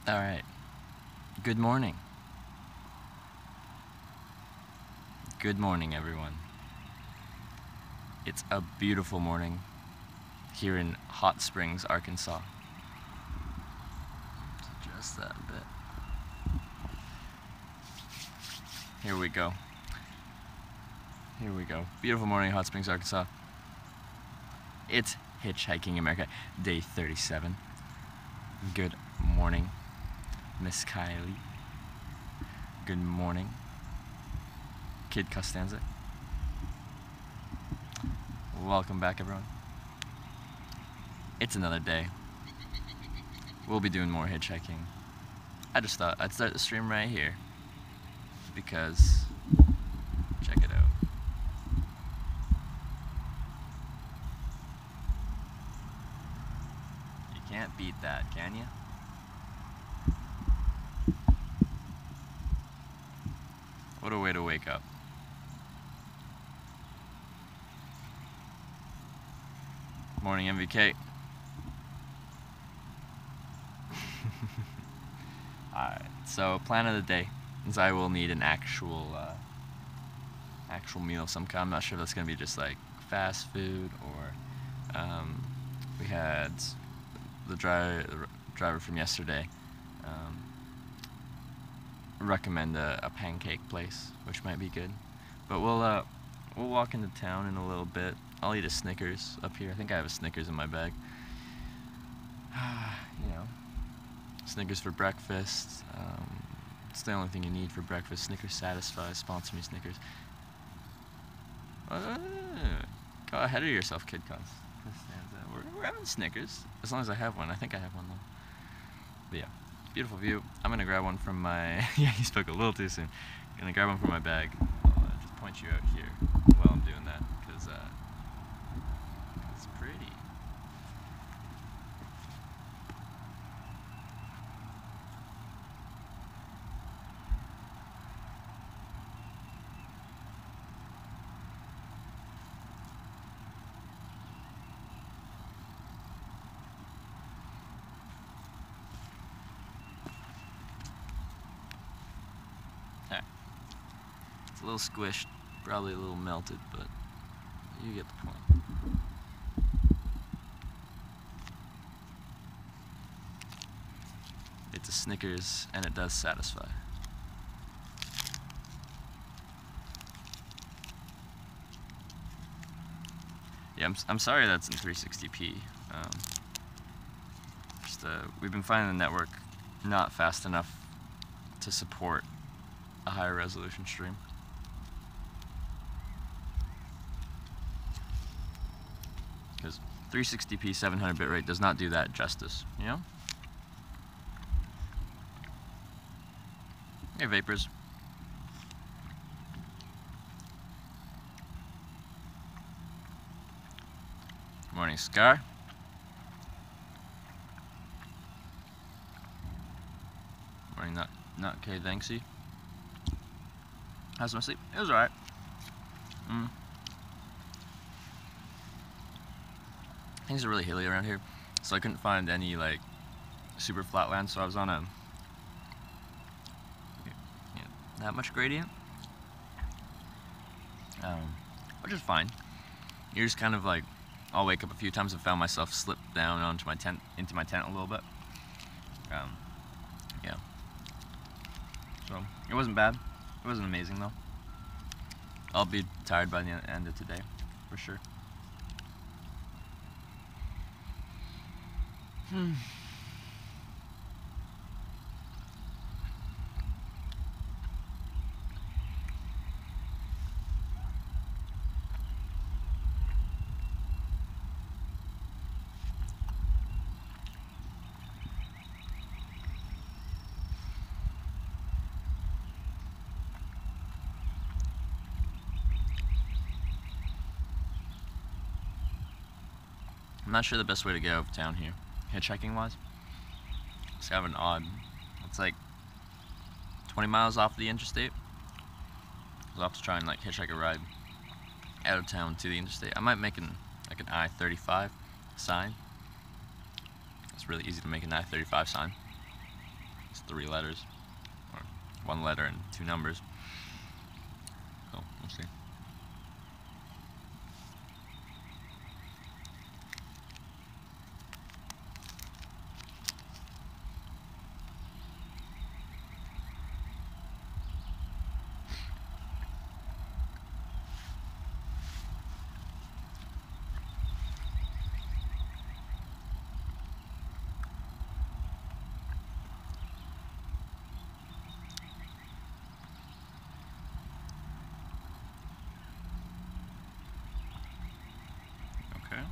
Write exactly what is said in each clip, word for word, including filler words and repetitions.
Alright, good morning. Good morning, everyone. It's a beautiful morning here in Hot Springs, Arkansas. Adjust that a bit. Here we go. Here we go. Beautiful morning, Hot Springs, Arkansas. It's Hitchhiking America, day thirty-seven. Good morning, Miss Kylie. Good morning, Kid Costanza. Welcome back, everyone. It's another day. We'll be doing more hitchhiking. I just thought I'd start the stream right here because check it out. You can't beat that, can you? What a way to wake up. Morning, M V K. Alright, so plan of the day is I will need an actual uh, actual meal of some kind. I'm not sure if that's going to be just like fast food or um, we had the driver, the driver from yesterday um, recommend a, a pancake place, which might be good. But we'll uh, we'll walk into town in a little bit. I'll eat a Snickers up here. I think I have a Snickers in my bag. You know, Snickers for breakfast. Um, it's the only thing you need for breakfast. Snickers satisfies. Sponsor me, Snickers. Uh, go ahead of yourself, Kid Cons. We're, we're having Snickers. As long as I have one. I think I have one, though. But yeah, beautiful view. I'm going to grab one from my... yeah, you spoke a little too soon. I'm going to grab one from my bag. I'll uh, just point you out here while I'm doing that, because uh, it's pretty. Alright. It's a little squished, probably a little melted, but you get the point. It's a Snickers, and it does satisfy. Yeah, I'm, I'm sorry that's in three sixty p. Um, just, uh, we've been finding the network not fast enough to support a higher resolution stream. Because three sixty p seven hundred bit rate does not do that justice, you know? Hey, Vapors. Morning, Scar. Morning, not not K Thanksy. How's my sleep? It was alright. Mm. Things are really hilly around here, so I couldn't find any like super flat land, so I was on a you know, that much gradient, um, which is fine. You're just kind of like, I'll wake up a few times and found myself slip down onto my tent, into my tent a little bit. Um, yeah. So it wasn't bad. It wasn't amazing though. I'll be tired by the end of today, for sure. Hmm. I'm not sure the best way to get out of town here, hitchhiking wise. It's kind of an odd, it's like twenty miles off the interstate. I'll have to try and like hitchhike a ride out of town to the interstate. I might make an like an I thirty-five sign. It's really easy to make an I thirty-five sign. It's three letters, or one letter and two numbers. So we'll see. Okay.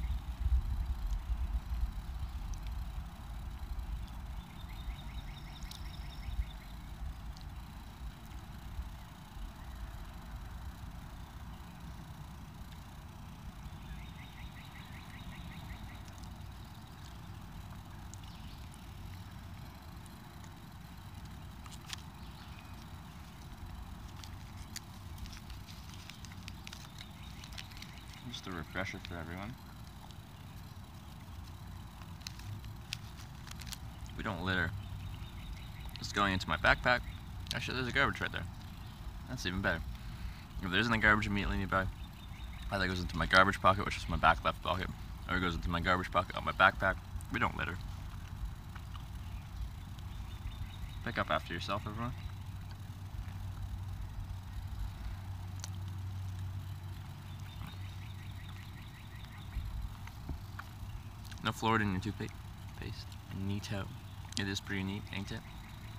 Just a refresher for everyone. We don't litter. It's going into my backpack. Actually, there's a garbage right there. That's even better. If there isn't a garbage immediately nearby, either goes into my garbage pocket, which is my back left pocket, or it goes into my garbage pocket on my backpack. We don't litter. Pick up after yourself, everyone. No fluoride in your toothpaste. Neato. It is pretty neat, ain't it?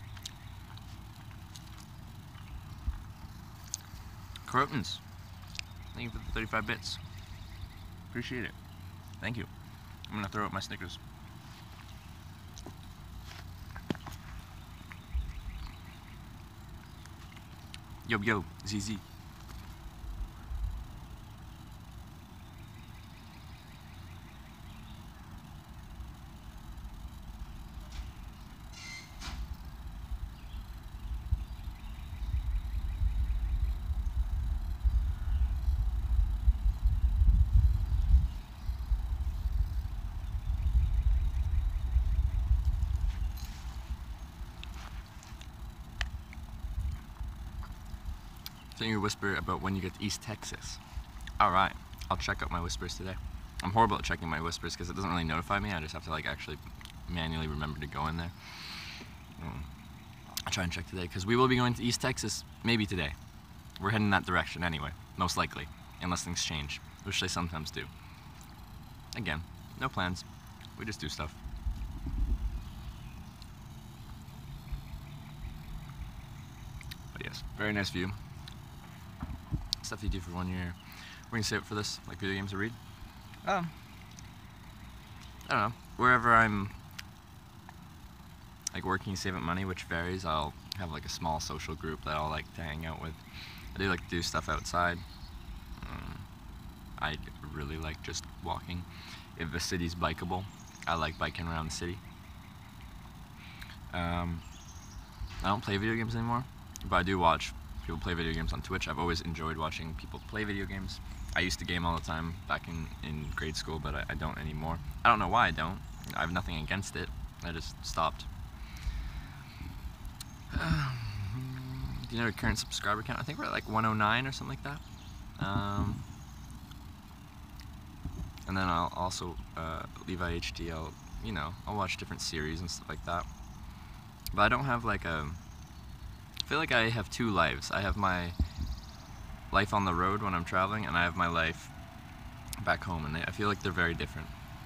Crotons. Thank you for the thirty-five bits. Appreciate it. Thank you. I'm gonna throw up my Snickers. Yo, yo, Z Z. Send your whisper about when you get to East Texas. Alright, I'll check out my whispers today. I'm horrible at checking my whispers because it doesn't really notify me. I just have to like actually manually remember to go in there. Um, I'll try and check today because we will be going to East Texas maybe today. We're heading that direction anyway, most likely, unless things change, which they sometimes do. Again, no plans. We just do stuff. But yes, very nice view. Stuff you do for one year. We're gonna save it for this, like video games to read. Um, I don't know. Wherever I'm like working, save up money, which varies. I'll have like a small social group that I'll like to hang out with. I do like to do stuff outside. Um, I really like just walking. If the city's bikeable, I like biking around the city. Um, I don't play video games anymore, but I do watch people play video games on Twitch. I've always enjoyed watching people play video games. I used to game all the time back in, in grade school, but I, I don't anymore. I don't know why I don't. I have nothing against it. I just stopped. Uh, do you know your current subscriber count? I think we're at like one oh nine or something like that. Um, and then I'll also, uh, Levi H D, I'll, you know, I'll watch different series and stuff like that. But I don't have like a... I feel like I have two lives. I have my life on the road when I'm traveling, and I have my life back home, and they, I feel like they're very different.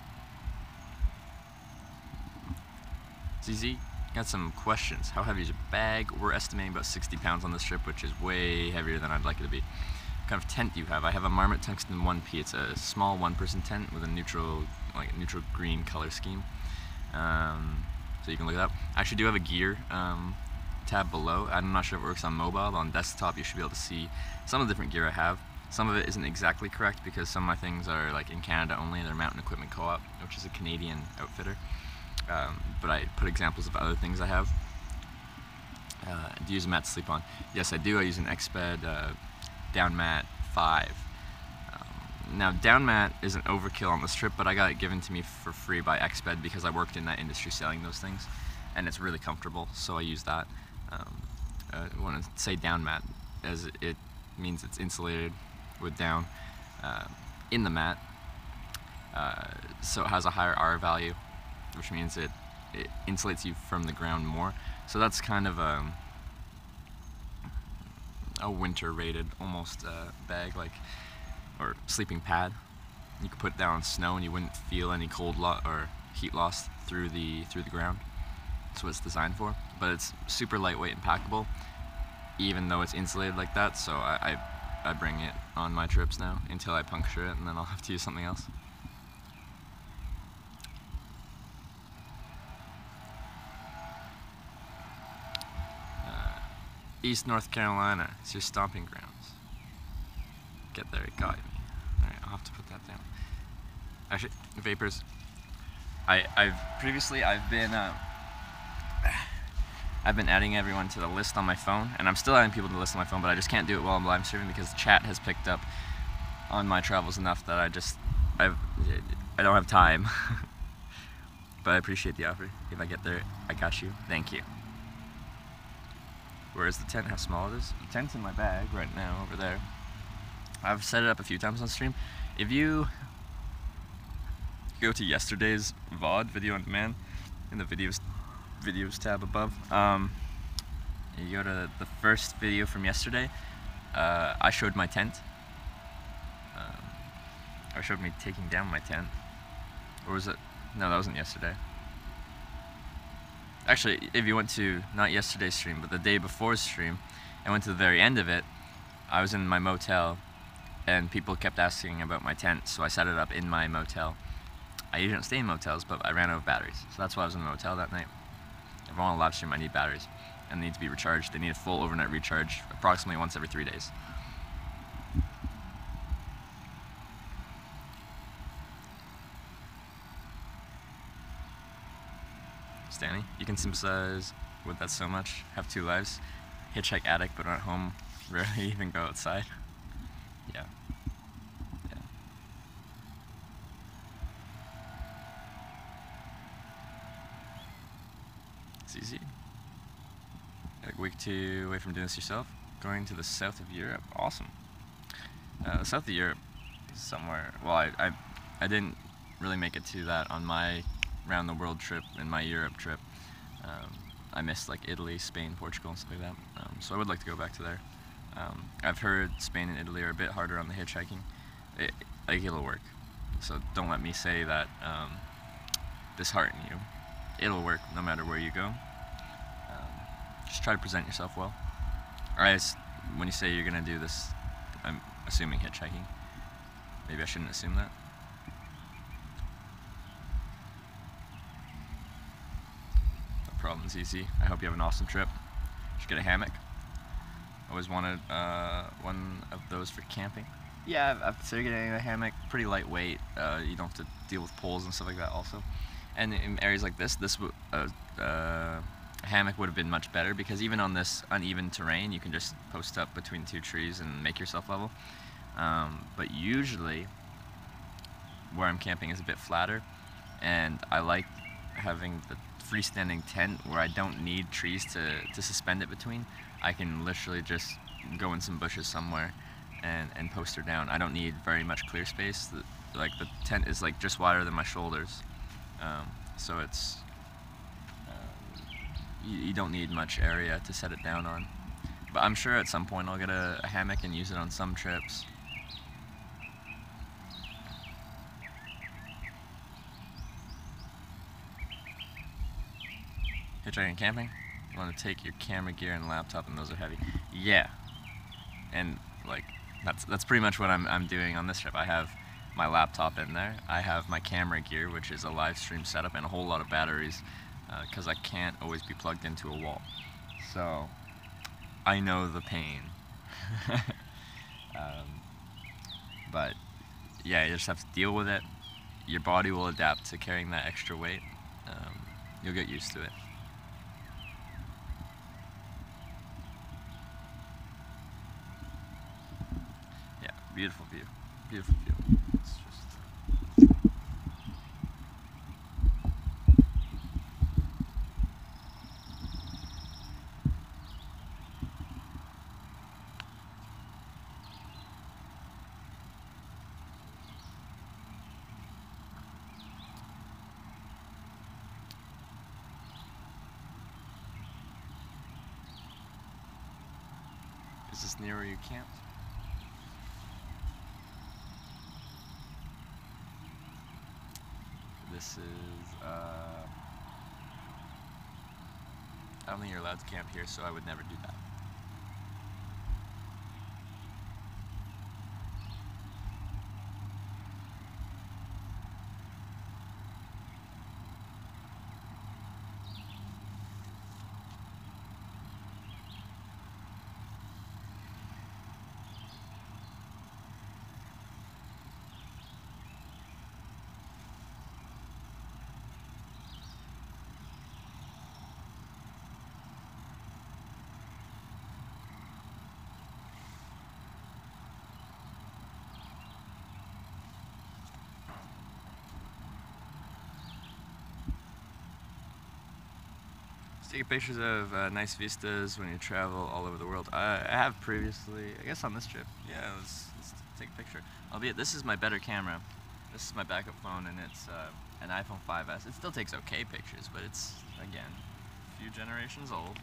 Z Z, got some questions. How heavy is your bag? We're estimating about sixty pounds on this trip, which is way heavier than I'd like it to be. What kind of tent do you have? I have a Marmot Tungsten one P. It's a small one-person tent with a neutral, like a neutral green color scheme. Um, so you can look it up. I actually do have a gear um, tab below. I'm not sure if it works on mobile, but on desktop you should be able to see some of the different gear I have. Some of it isn't exactly correct because some of my things are like in Canada only. They're Mountain Equipment Co-op, which is a Canadian outfitter. Um, but I put examples of other things I have. Uh, do you use a mat to sleep on? Yes, I do. I use an Exped uh, Down Mat five. Um, now, Down Mat is an overkill on this trip, but I got it given to me for free by Exped because I worked in that industry selling those things. and it's really comfortable, so I use that. Um, uh, I want to say down mat, as it means it's insulated with down uh, in the mat, uh, so it has a higher R value, which means it, it insulates you from the ground more. So that's kind of a, a winter rated almost uh, bag, like, or sleeping pad. You could put it down on snow and you wouldn't feel any cold lo or heat loss through the through the ground. That's what it's designed for. But it's super lightweight and packable, even though it's insulated like that. So I, I, I bring it on my trips now until I puncture it, and then I'll have to use something else. Uh, East North Carolina, it's your stomping grounds. Get there, it got me. Alright, I'll have to put that down. Actually, vapors. I, I've previously I've been uh, I've been adding everyone to the list on my phone, and I'm still adding people to the list on my phone, but I just can't do it while I'm live streaming because the chat has picked up on my travels enough that I just I've I don't have time. But I appreciate the offer. If I get there, I got you. Thank you. Where is the tent? How small it is? The tent's in my bag right now over there. I've set it up a few times on stream. If you go to yesterday's V O D, video on demand, in the videos videos tab above, um, you go to the first video from yesterday. Uh, I showed my tent. Um, I showed me taking down my tent. Or was it? No, that wasn't yesterday. Actually, if you went to, not yesterday's stream, but the day before's stream, and went to the very end of it, I was in my motel, and people kept asking about my tent, so I set it up in my motel. I usually don't stay in motels, but I ran out of batteries, so that's why I was in the motel that night. If I want to live stream, I need batteries, and they need to be recharged. They need a full overnight recharge, approximately once every three days. Stanley, you can sympathize with that so much. Have two lives. Hitchhike addict, but not home. Rarely even go outside. Yeah. Yeah. It's easy. Like week two away from doing this yourself. Going to the south of Europe. Awesome. Uh, the south of Europe is somewhere. Well, I, I I didn't really make it to that on my round the world trip and my Europe trip. Um, I missed like Italy, Spain, Portugal, and stuff like that. Um, so I would like to go back to there. Um, I've heard Spain and Italy are a bit harder on the hitchhiking. It, like it'll work. So don't let me say that um, dishearten you. It'll work no matter where you go. Um, just try to present yourself well. Or I, when you say you're gonna do this, I'm assuming hitchhiking. Maybe I shouldn't assume that. Problem's easy. I hope you have an awesome trip. You should get a hammock. Always wanted uh, one of those for camping. Yeah, I've, I've considered getting a hammock. Pretty lightweight. Uh, you don't have to deal with poles and stuff like that also. And in areas like this, this uh, uh, a hammock would have been much better because even on this uneven terrain, you can just post up between two trees and make yourself level. Um, but usually, where I'm camping is a bit flatter, and I like having the freestanding tent where I don't need trees to, to suspend it between. I can literally just go in some bushes somewhere and, and post her down. I don't need very much clear space. The, like the tent is like just wider than my shoulders. Um, so it's, uh, you, you don't need much area to set it down on. But I'm sure at some point I'll get a, a hammock and use it on some trips. Hitchhiking and camping? You want to take your camera gear and laptop, and those are heavy. Yeah, and like that's that's pretty much what I'm I'm doing on this trip. I have my laptop in there. I have my camera gear, which is a live stream setup, and a whole lot of batteries, because uh, I can't always be plugged into a wall. So I know the pain. um, but yeah, you just have to deal with it. Your body will adapt to carrying that extra weight. Um, you'll get used to it. Beautiful view. Beautiful view. It's just Is this near where you camped? This is, uh, I don't think you're allowed to camp here, so I would never do that. Take pictures of uh, nice vistas when you travel all over the world. I, I have previously, I guess on this trip. Yeah, let's, let's take a picture. Albeit, this is my better camera. This is my backup phone, and it's uh, an iPhone five S. It still takes okay pictures, but it's, again, a few generations old.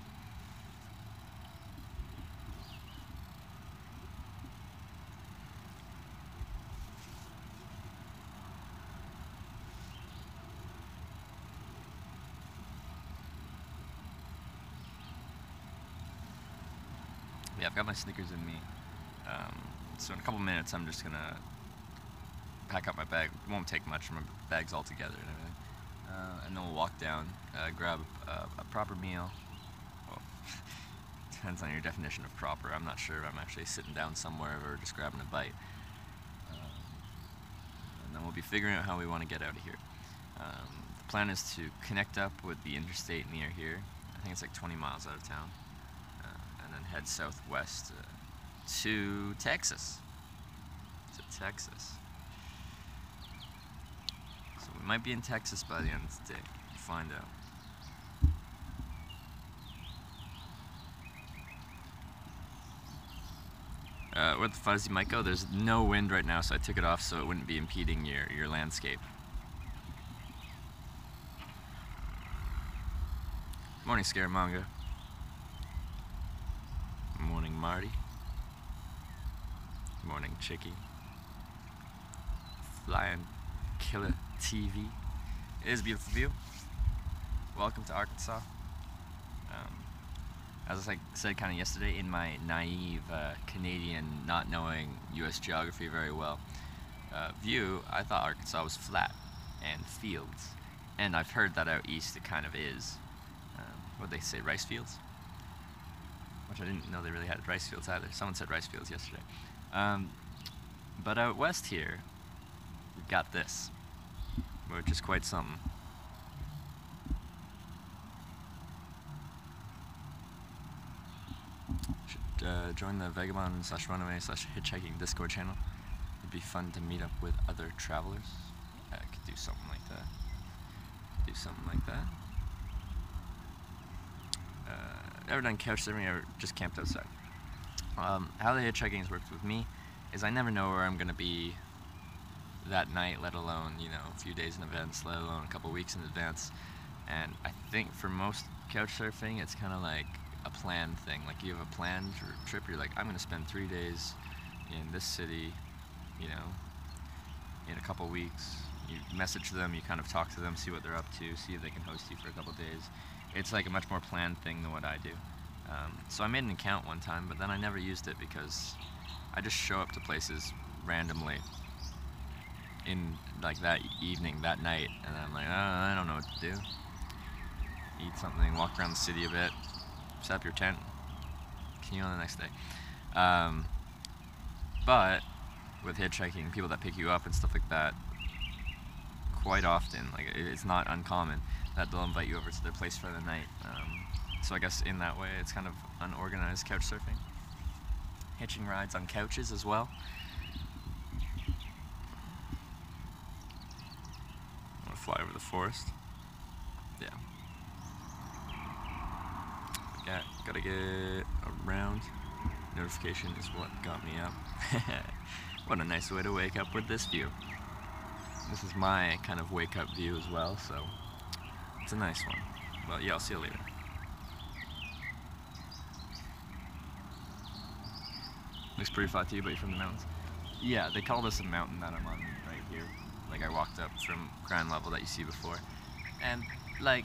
Yeah, I've got my Snickers in me, um, so in a couple minutes I'm just gonna pack up my bag. It won't take much, my bag's all together and everything, uh, and then we'll walk down, uh, grab a, a proper meal. Well, depends on your definition of proper. I'm not sure if I'm actually sitting down somewhere or just grabbing a bite. Um, and then we'll be figuring out how we want to get out of here. Um, the plan is to connect up with the interstate near here. I think it's like twenty miles out of town. And then head southwest uh, to Texas. To Texas. So we might be in Texas by the end of the day. We'll find out. Uh, where the fuzzy might go, there's no wind right now, so I took it off so it wouldn't be impeding your, your landscape. Morning, Scaramanga. Morning, Marty. Morning, Chicky. Flying Killer T V. It is a beautiful view. Welcome to Arkansas. Um, as I said kind of yesterday, in my naive uh, Canadian, not knowing U S geography very well, uh, view, I thought Arkansas was flat and fields. And I've heard that out east it kind of is. Um, what they say, rice fields? Which I didn't know they really had rice fields either. Someone said rice fields yesterday. Um, but out west here, we've got this, which is quite something. Should uh, join the Vagabond slash Runaway slash Hitchhiking Discord channel. It'd be fun to meet up with other travelers. I could do something like that. Do something like that. Uh, ever done couch surfing or just camped outside? Um, how the hitchhiking has worked with me is I never know where I'm going to be that night, let alone, you know, a few days in advance, let alone a couple weeks in advance. And I think for most couch surfing, it's kind of like a planned thing. Like you have a planned trip, you're like, I'm going to spend three days in this city, you know, in a couple weeks. You message them, you kind of talk to them, see what they're up to, see if they can host you for a couple days. It's like a much more planned thing than what I do. Um, so I made an account one time, but then I never used it because I just show up to places randomly in like that evening, that night, and I'm like, oh, I don't know what to do. Eat something, walk around the city a bit, set up your tent, continue on the next day. Um, but with hitchhiking, people that pick you up and stuff like that, quite often, like it's not uncommon that they'll invite you over to their place for the night. Um, so I guess in that way, it's kind of unorganized couch surfing. Hitching rides on couches as well. I want to fly over the forest. Yeah. Yeah, gotta get around. Notification is what got me up. What a nice way to wake up with this view. This is my kind of wake up view as well, so it's a nice one. Well, yeah, I'll see you later. Looks pretty flat to you, but you're from the mountains? Yeah, they call this a mountain that I'm on right here. Like, I walked up from ground level that you see before. And, like,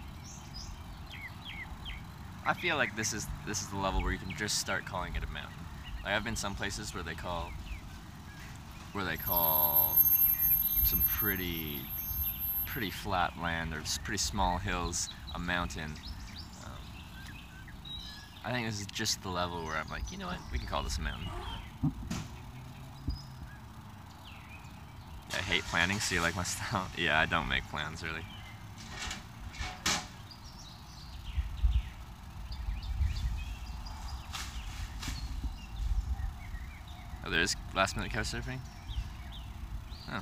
I feel like this is this is the level where you can just start calling it a mountain. Like, I've been some places where they call where they call some pretty pretty flat land or pretty small hills a mountain. Um, I think this is just the level where I'm like, you know what, we can call this a mountain. I hate planning, so you like my style? Yeah, I don't make plans really. Oh, there is last minute couch surfing? Oh.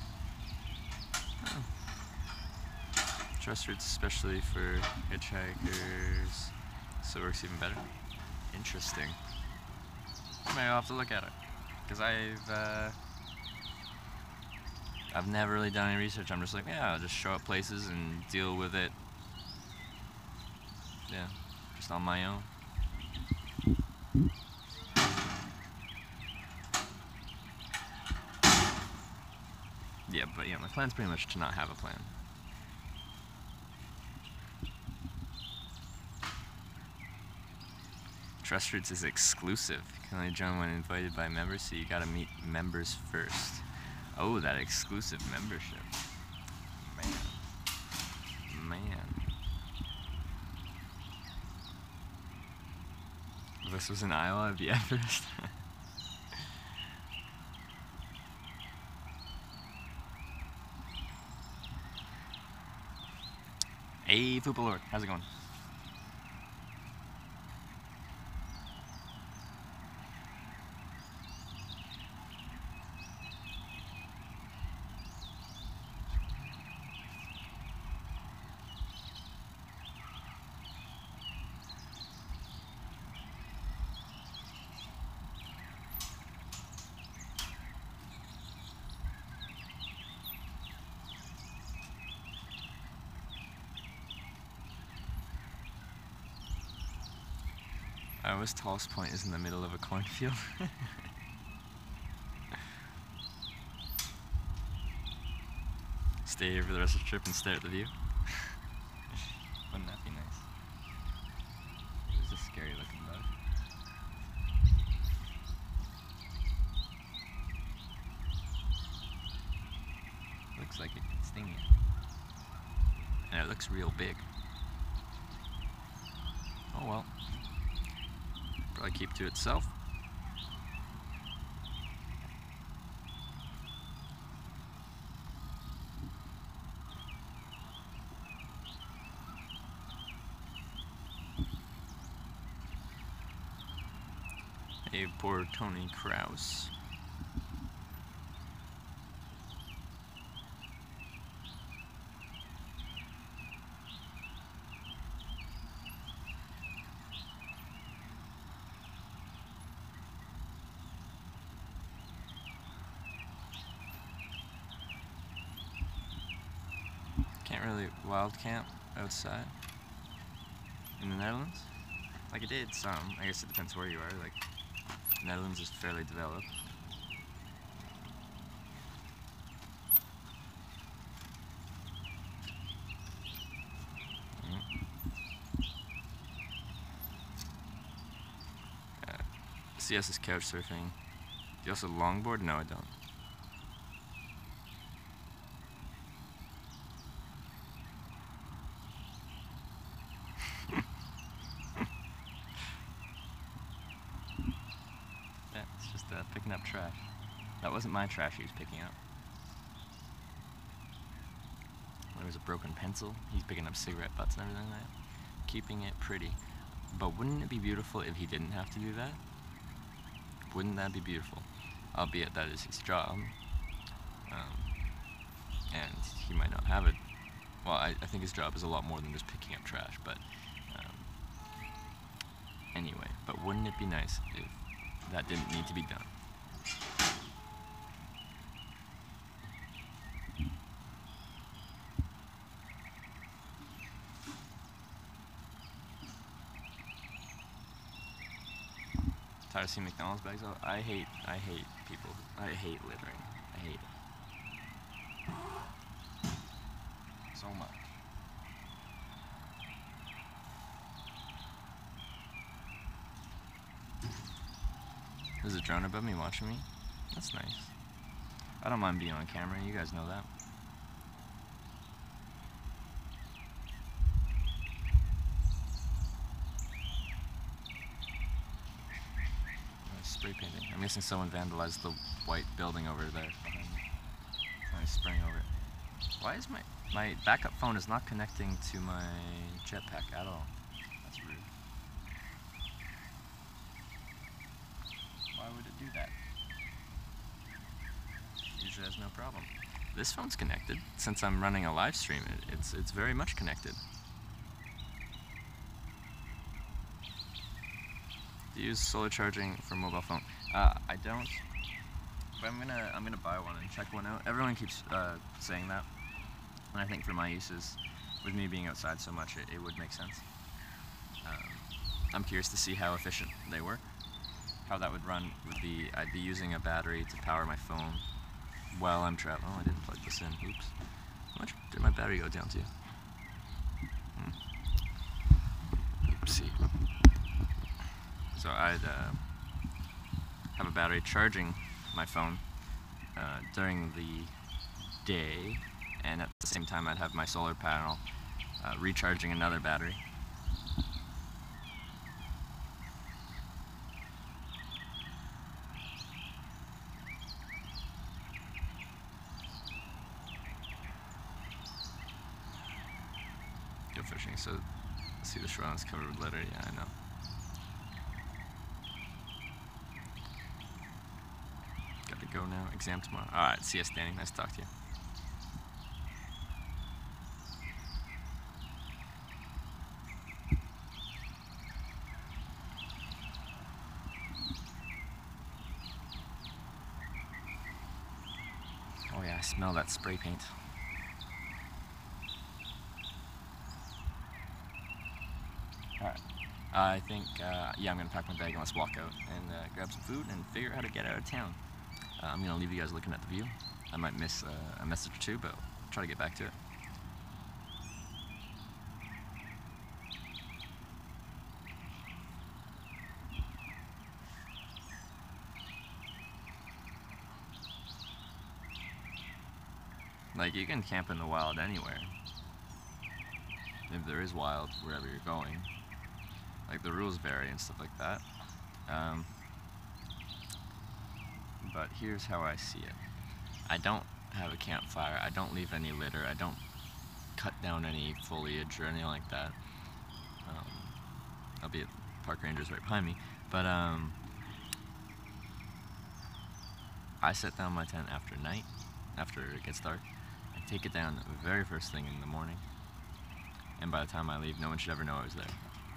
Oh. Trust routes especially for hitchhikers, so it works even better. Interesting. Maybe I'll have to look at it, because I've uh, I've never really done any research. I'm just like, yeah, I'll just show up places and deal with it. Yeah, just on my own. Yeah, but yeah, my plan's pretty much to not have a plan. Trust Routes is exclusive. You can only join when invited by members, so you gotta meet members first. Oh, that exclusive membership. Man. Man. If this was in Iowa, I'd be at first. Hey, Fupa Lord, how's it going? Iowa's tallest point is in the middle of a cornfield. Stay here for the rest of the trip and stare at the view. Wouldn't that be nice? There's a scary looking bug. Looks like it could sting you. And it looks real big. Oh well. Probably keep to itself. Hey, poor Tony Kraus. Can't really wild camp outside in the Netherlands. Like I did some. I guess it depends where you are. Like the Netherlands is fairly developed. Mm-hmm. uh, C S is couch surfing. Do you also longboard? No, I don't. Uh, picking up trash. That wasn't my trash he was picking up. There was a broken pencil. He's picking up cigarette butts and everything like that. Keeping it pretty. But wouldn't it be beautiful if he didn't have to do that? Wouldn't that be beautiful? Albeit that is his job. Um, and he might not have it. Well, I, I think his job is a lot more than just picking up trash, but um, anyway. But wouldn't it be nice if that didn't need to be done? Tired of seeing McDonald's bags out. I hate, I hate people. I hate littering. I hate it. So much. There's a drone above me watching me. That's nice. I don't mind being on camera, you guys know that. Spray painting. I'm guessing someone vandalized the white building over there behind me. I'm spraying over it. Why is my my backup phone is not connecting to my jetpack at all? That's rude. Why would it do that? Usually has no problem. This phone's connected. Since I'm running a live stream, it, it's it's very much connected. Do you use solar charging for mobile phone? Uh, I don't, but I'm gonna I'm gonna buy one and check one out. Everyone keeps uh, saying that, and I think for my uses, with me being outside so much, it, it would make sense. Um, I'm curious to see how efficient they were, how that would run. Would be I'd be using a battery to power my phone while I'm traveling. Oh, I didn't plug this in. Oops. How much did my battery go down to? Hmm. Oopsie. So I'd uh, have a battery charging my phone uh, during the day, and at the same time I'd have my solar panel uh, recharging another battery. Go fishing, so see the shoreline is covered with litter. Yeah, I know. Gotta go now. Exam tomorrow. Alright, see you, Danny. Nice to talk to you. Oh yeah, I smell that spray paint. Alright. I think, uh, yeah, I'm gonna pack my bag and let's walk out and uh, grab some food and figure out how to get out of town. Uh, I'm gonna leave you guys looking at the view. I might miss uh, a message or two, but I'll try to get back to it. Like, you can camp in the wild anywhere. If there is wild wherever you're going. Like, the rules vary and stuff like that. Um, but here's how I see it. I don't have a campfire. I don't leave any litter. I don't cut down any foliage or anything like that. Um, albeit park rangers right behind me. But um, I set down my tent after night, after it gets dark. I take it down the very first thing in the morning. And by the time I leave, no one should ever know I was there.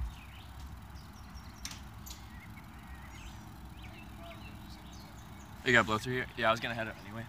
You got blow through here? Yeah, I was gonna head up anyway.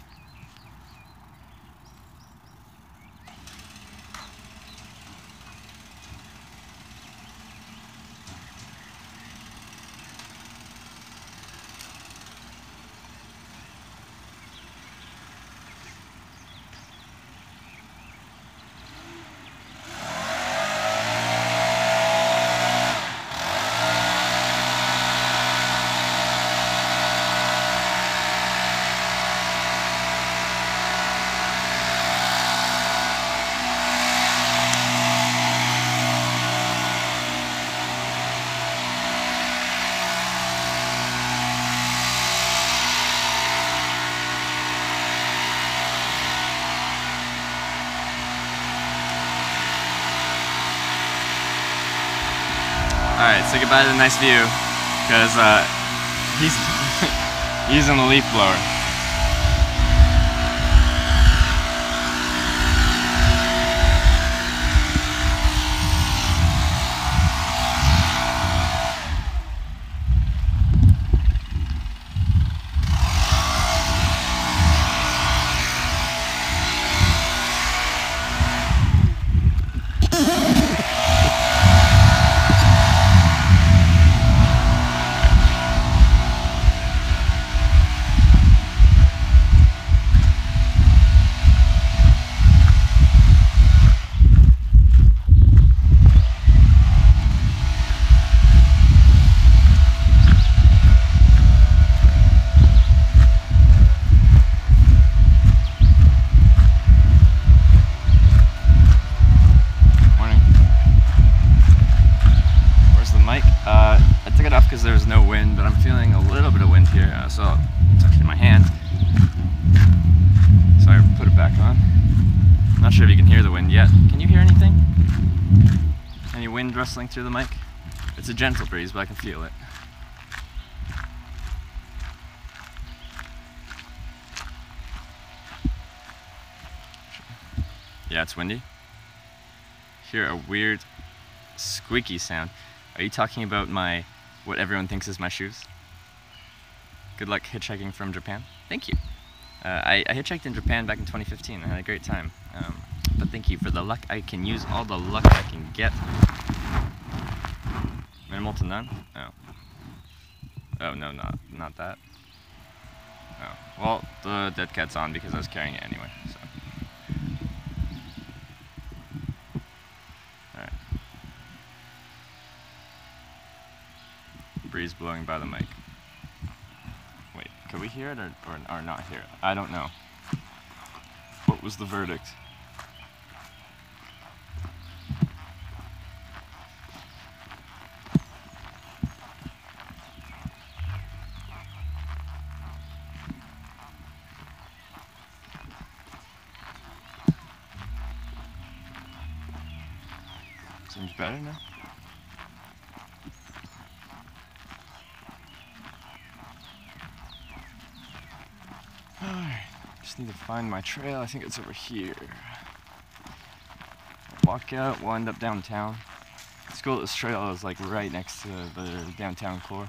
Alright, say goodbye to the nice view, because uh, he's using the leaf blower. because there was no wind, but I'm feeling a little bit of wind here, uh, so it's actually my hand. Sorry, put it back on. Not sure if you can hear the wind yet. Can you hear anything? Any wind rustling through the mic? It's a gentle breeze, but I can feel it. Yeah, it's windy. Hear a weird squeaky sound. Are you talking about my, what everyone thinks is my shoes? Good luck hitchhiking from Japan. Thank you. Uh, I, I hitchhiked in Japan back in twenty fifteen. I had a great time. Um, but thank you for the luck. I can use all the luck I can get. Minimal to none? Oh. Oh, no, not, not that. Oh. Well, the dead cat's on because I was carrying it anyway, so. Alright. Breeze blowing by the mic. Wait, could we hear it or, or, or not hear it? I don't know. What was the verdict? Seems better now. Alright, just need to find my trail. I think it's over here. Walk out, we'll end up downtown. It's cool, this trail is like right next to the downtown core.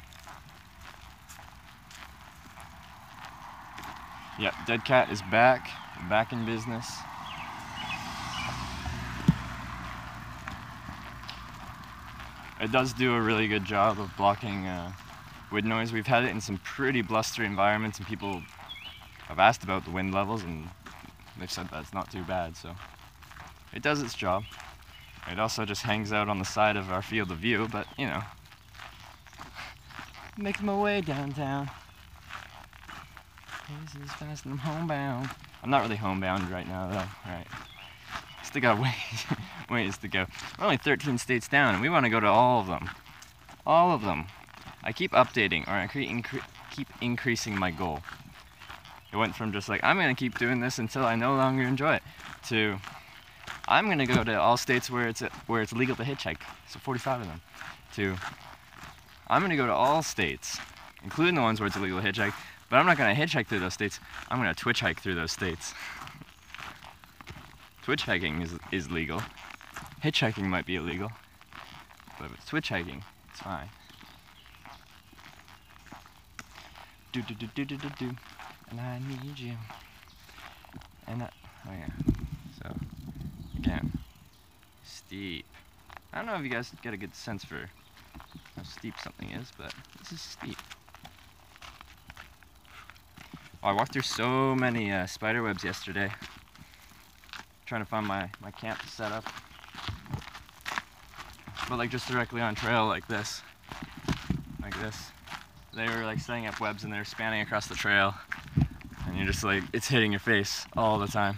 Yeah, Dead Cat is back, back in business. It does do a really good job of blocking uh, wind noise. We've had it in some pretty blustery environments, and people have asked about the wind levels, and they've said that it's not too bad, so it does its job. It also just hangs out on the side of our field of view, but you know, making my way downtown. This is fast and I'm homebound. I'm not really homebound right now, though. All right. Still got ways, ways to go. We're only thirteen states down, and we want to go to all of them. All of them. I keep updating, or I incre keep increasing my goal. It went from just like, I'm going to keep doing this until I no longer enjoy it, to I'm going to go to all states where it's, where it's legal to hitchhike, so forty-five of them, to I'm going to go to all states, including the ones where it's illegal to hitchhike, but I'm not going to hitchhike through those states, I'm going to twitch hike through those states. Twitch hiking is, is legal. Hitchhiking might be illegal, but if it's twitch hiking, it's fine. Do do do do do do do. And I need you. And I, oh yeah. So again, steep. I don't know if you guys get a good sense for how steep something is, but this is steep. Oh, I walked through so many uh, spider webs yesterday, trying to find my, my camp to set up. But like just directly on trail like this. Like this. They were like setting up webs and they were spanning across the trail. And you're just like, it's hitting your face all the time.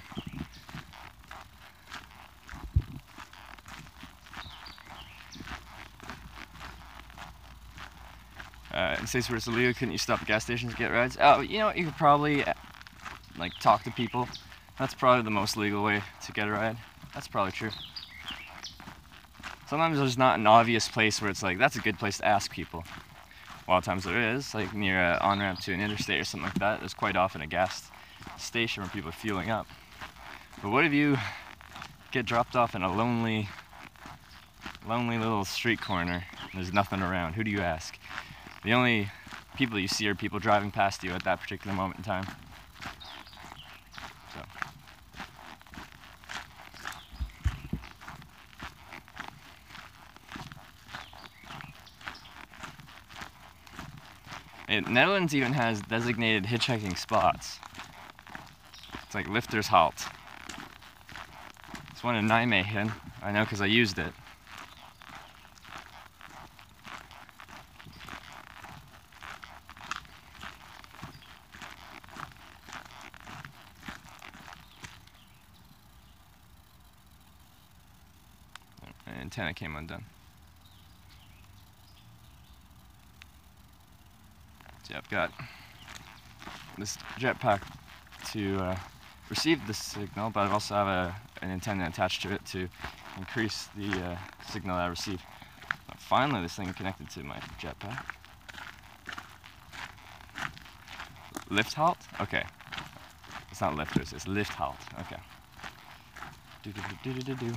Uh, in states where it's illegal, couldn't you stop at gas stations to get rides? Oh, you know what, you could probably like talk to people. That's probably the most legal way to get a ride. That's probably true. Sometimes there's not an obvious place where it's like, that's a good place to ask people. A lot of times there is, like near an on-ramp to an interstate or something like that. There's quite often a gas station where people are fueling up. But what if you get dropped off in a lonely, lonely little street corner and there's nothing around? Who do you ask? The only people you see are people driving past you at that particular moment in time. So. It, Netherlands even has designated hitchhiking spots. It's like Lifters Halt. It's one in Nijmegen. I know because I used it. Antenna came undone. Yeah, I've got this jetpack to uh, receive the signal, but I also have a, an antenna attached to it to increase the uh, signal I receive. But finally, this thing connected to my jetpack. Lift halt? Okay. It's not lifters, it's lift halt. Okay. Do do do do do do.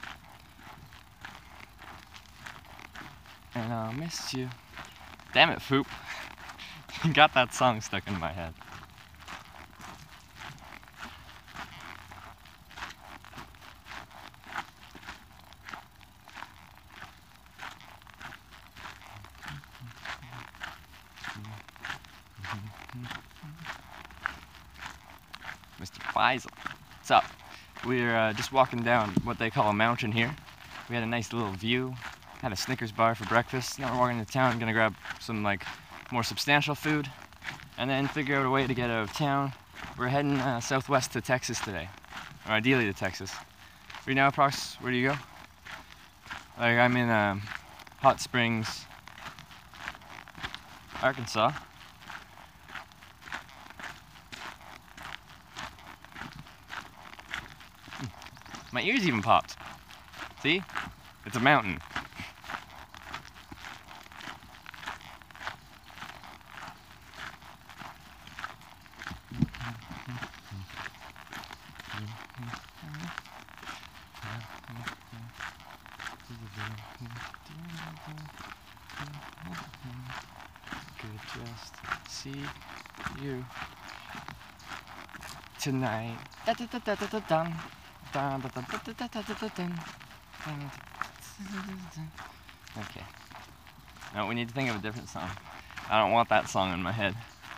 And I'll miss you. Damn it, Foop. You got that song stuck in my head. Mister Faisal, what's up? We're uh, just walking down what they call a mountain here. We had a nice little view, had a Snickers bar for breakfast. Now we're walking into town, gonna grab some like more substantial food, and then figure out a way to get out of town. We're heading uh, southwest to Texas today, or ideally to Texas. Right now, approx, where do you go? Like I'm in um, Hot Springs, Arkansas. My ears even popped. See? It's a mountain. Could just see you tonight. Da da da da da da dum. Okay. No, we need to think of a different song. I don't want that song in my head.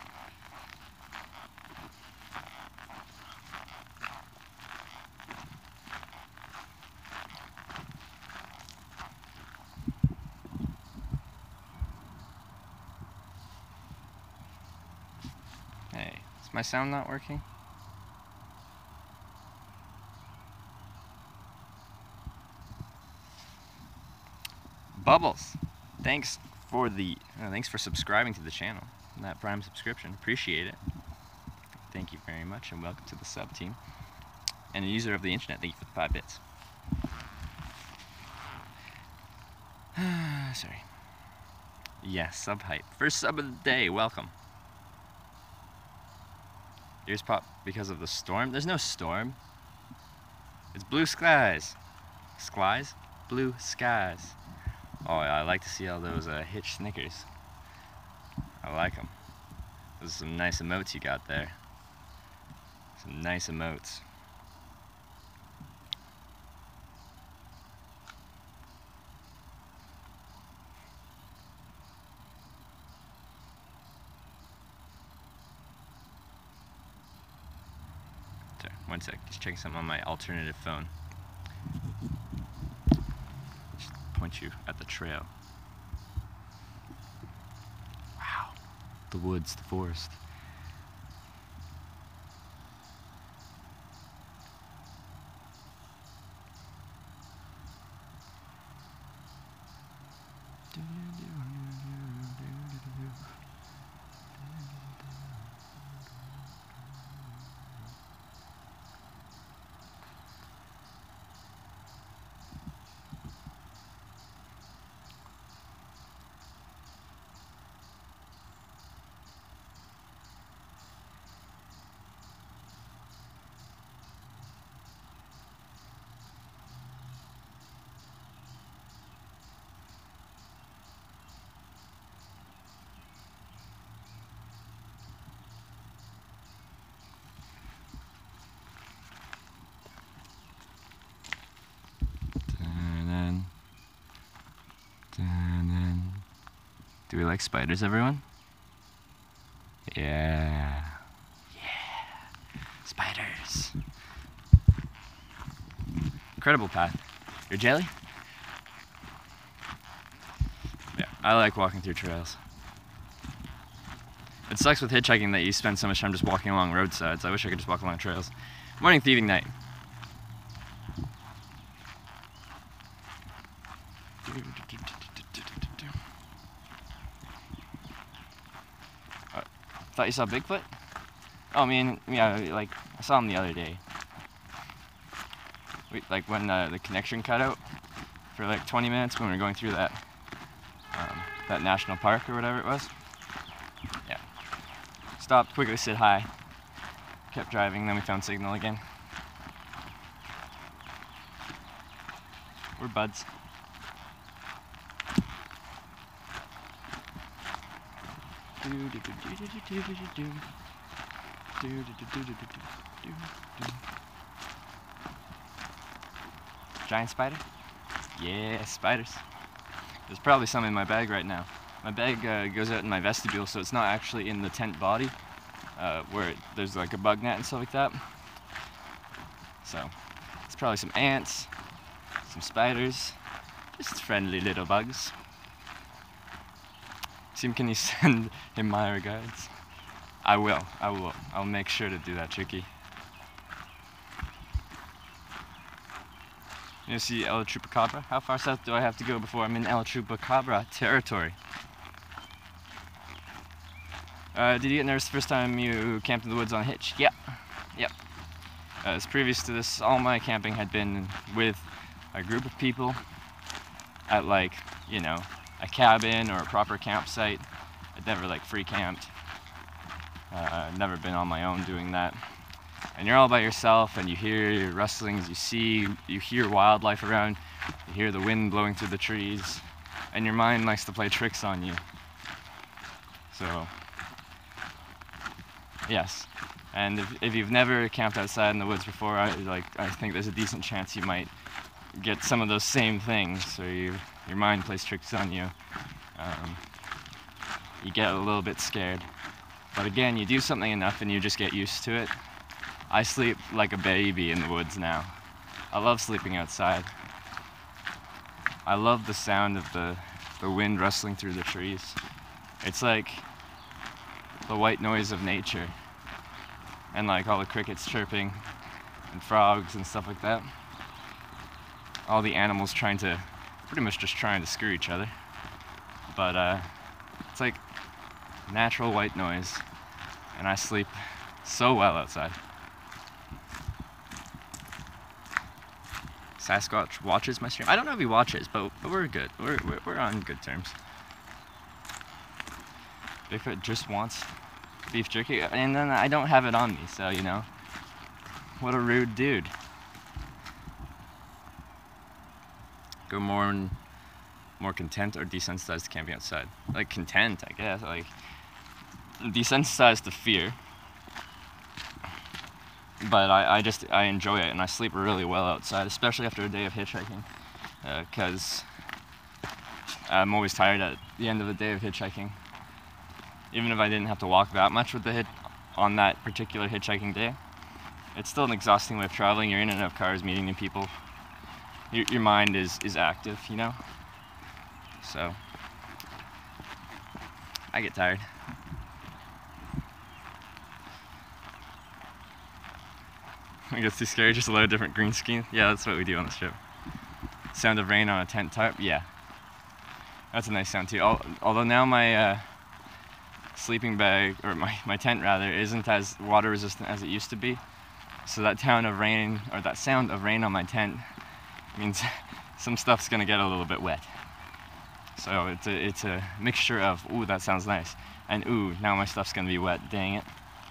Hey, is my sound not working? Bubbles, thanks for the uh, thanks for subscribing to the channel. That Prime subscription, appreciate it. Thank you very much, and welcome to the sub team. And a user of the internet, thank you for the five bits. Sorry. Yeah, sub hype. First sub of the day. Welcome. Ears pop because of the storm. There's no storm. It's blue skies. Skies? Blue skies. Oh, I like to see all those uh, Hitch Snickers. I like them. Those are some nice emotes you got there. Some nice emotes. Sorry, one sec. Just checking something on my alternative phone. Point you at the trail. Wow. The woods, the forest. Do we like spiders, everyone? Yeah. Yeah. Spiders. Incredible path. You're jelly? Yeah, I like walking through trails. It sucks with hitchhiking that you spend so much time just walking along roadsides. I wish I could just walk along trails. Morning thieving night. Uh, Thought you saw Bigfoot? Oh, I mean, yeah, like, I saw him the other day. We, like, when uh, the connection cut out for like twenty minutes when we were going through that, um, that national park or whatever it was. Yeah. Stopped, quickly said hi. Kept driving, then we found signal again. We're buds. Giant spider? Yeah, spiders. There's probably some in my bag right now. My bag uh, goes out in my vestibule, so it's not actually in the tent body, uh, where it, there's like a bug net and stuff like that. So, it's probably some ants, some spiders, just friendly little bugs. Tim, can you send him my regards? I will, I will. I'll make sure to do that, Tricky. You see El Chupacabra? How far south do I have to go before I'm in El Chupacabra territory? Uh, did you get nervous the first time you camped in the woods on a hitch? Yeah, yep. Uh, as previous to this, all my camping had been with a group of people at, like, you know, a cabin or a proper campsite. I'd never like free camped. Uh, I've never been on my own doing that. And you're all by yourself, and you hear rustlings, you see, you hear wildlife around, you hear the wind blowing through the trees, and your mind likes to play tricks on you. So, yes. And if, if you've never camped outside in the woods before, I, like, I think there's a decent chance you might get some of those same things, so you, your mind plays tricks on you. Um, you get a little bit scared. But again, you do something enough and you just get used to it. I sleep like a baby in the woods now. I love sleeping outside. I love the sound of the, the wind rustling through the trees. It's like the white noise of nature. And like all the crickets chirping and frogs and stuff like that. All the animals trying to, pretty much just trying to screw each other. But uh, it's like natural white noise. And I sleep so well outside. Sasquatch watches my stream. I don't know if he watches, but, but we're good. We're, we're, we're on good terms. Bigfoot just wants beef jerky, and then I don't have it on me, so, you know. What a rude dude. Go more and more content or desensitized to camping outside? Like content, I guess. Like desensitized to fear. But I, I just, I enjoy it, and I sleep really well outside, especially after a day of hitchhiking, because uh, I'm always tired at the end of the day of hitchhiking. Even if I didn't have to walk that much with the hit on that particular hitchhiking day, it's still an exhausting way of traveling. You're in and out of cars, meeting new people. Your, your mind is, is active, you know? So, I get tired. I guess too scary, just a lot of different green screen. Yeah, that's what we do on this trip. Sound of rain on a tent tarp, yeah. That's a nice sound too. Although now my uh, sleeping bag, or my, my tent rather, isn't as water resistant as it used to be. So that sound of rain, or that sound of rain on my tent means some stuff's gonna get a little bit wet. So it's a, it's a mixture of, ooh, that sounds nice, and ooh, now my stuff's gonna be wet, dang it.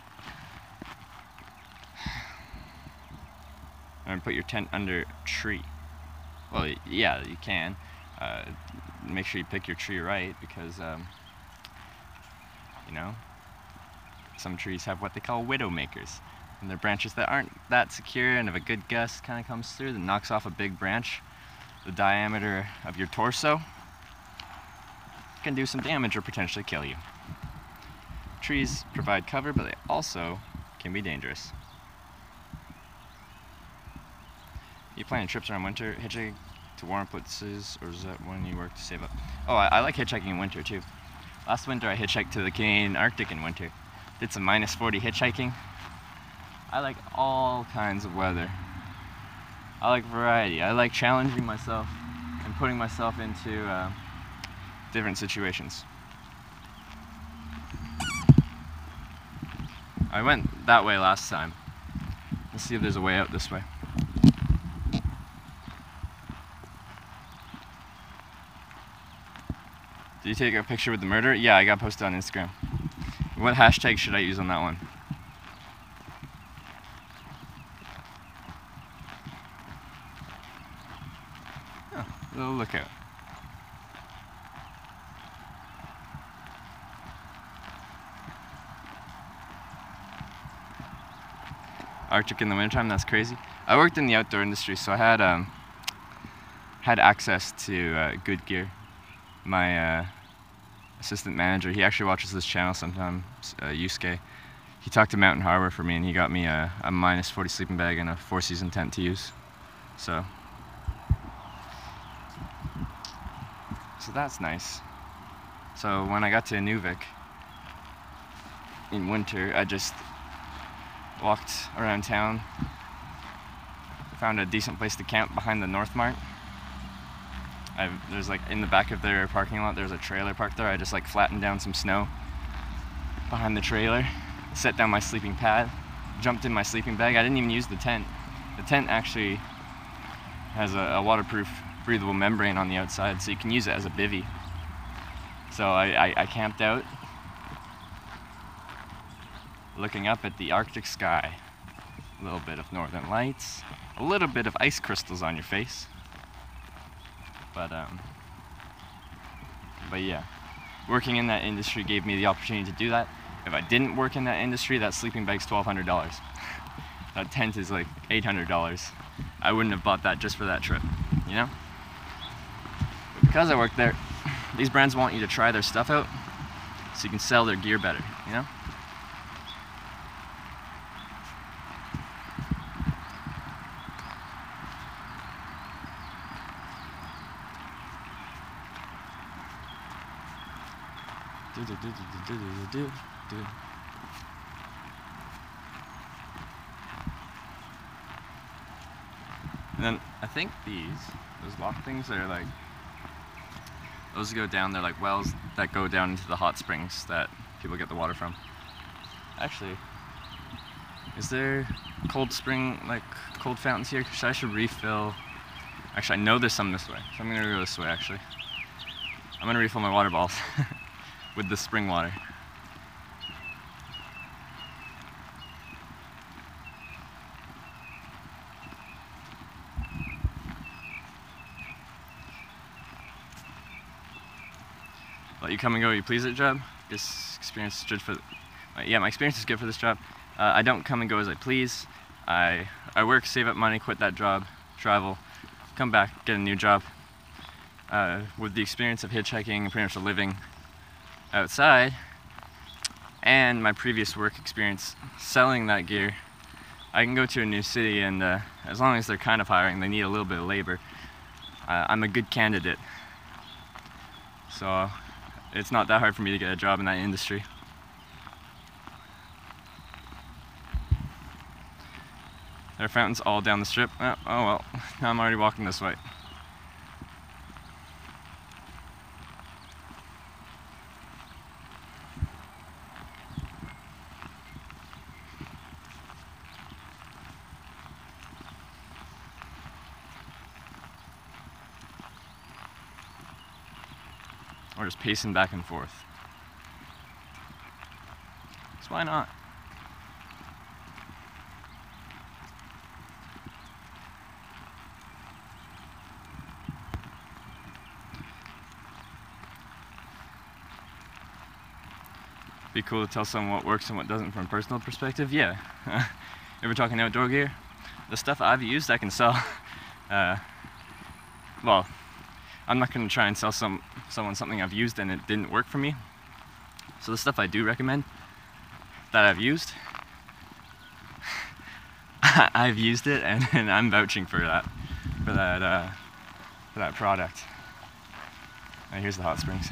And put your tent under a tree. Well, yeah, you can. Uh, make sure you pick your tree right, because, um, you know, some trees have what they call widow makers. And they're branches that aren't that secure, and if a good gust kind of comes through that knocks off a big branch, the diameter of your torso, can do some damage or potentially kill you. Trees provide cover, but they also can be dangerous. You planning trips around winter, hitchhiking to warm places, or is that when you work to save up? Oh, I, I like hitchhiking in winter too. Last winter I hitchhiked to the Canadian Arctic in winter. Did some minus forty hitchhiking. I like all kinds of weather. I like variety. I like challenging myself and putting myself into uh, different situations. I went that way last time. Let's see if there's a way out this way. Did you take a picture with the murder? Yeah, I got posted on Instagram. What hashtag should I use on that one? Oh, a little lookout. Arctic in the wintertime, that's crazy. I worked in the outdoor industry, so I had um, had access to uh, good gear. My uh, assistant manager, he actually watches this channel sometimes, uh, Yusuke. He talked to Mountain Harbor for me and he got me a, a minus forty sleeping bag and a four season tent to use. So, so that's nice. So when I got to Inuvik in winter, I just walked around town, found a decent place to camp behind the North Mart. I've, there's like in the back of their parking lot, there's a trailer parked there. I just like flattened down some snow behind the trailer, set down my sleeping pad, jumped in my sleeping bag. I didn't even use the tent. The tent actually has a, a waterproof breathable membrane on the outside, so you can use it as a bivvy. So I, I, I camped out, looking up at the Arctic sky. A little bit of northern lights, a little bit of ice crystals on your face. But um, but yeah, working in that industry gave me the opportunity to do that. If I didn't work in that industry, that sleeping bag's twelve hundred dollars. That tent is like eight hundred dollars. I wouldn't have bought that just for that trip, you know? But because I worked there, these brands want you to try their stuff out so you can sell their gear better, you know? Do, do, do, do, do, do, do, do. And then I think these, those lock things are like, those go down, they're like wells that go down into the hot springs that people get the water from. Actually, is there cold spring, like cold fountains here? Cause I should refill. Actually, I know there's some this way, so I'm gonna go this way actually. I'm gonna refill my water balls with the spring water. Let you come and go, you please at job. This experience is good for, uh, yeah, my experience is good for this job. Uh, I don't come and go as I please. I, I work, save up money, quit that job, travel, come back, get a new job. Uh, with the experience of hitchhiking and pretty much living outside, and my previous work experience selling that gear, I can go to a new city and uh, as long as they're kind of hiring, they need a little bit of labor, uh, I'm a good candidate. So it's not that hard for me to get a job in that industry. There are fountains all down the strip. Oh, oh well, now I'm already walking this way. Or just pacing back and forth. So why not? Be cool to tell someone what works and what doesn't from a personal perspective. Yeah. If we're talking outdoor gear, the stuff I've used I can sell. Uh, well, I'm not going to try and sell some someone something I've used and it didn't work for me. So the stuff I do recommend that I've used, I've used it and, and I'm vouching for that, for that, uh, for that product. And here's the hot springs.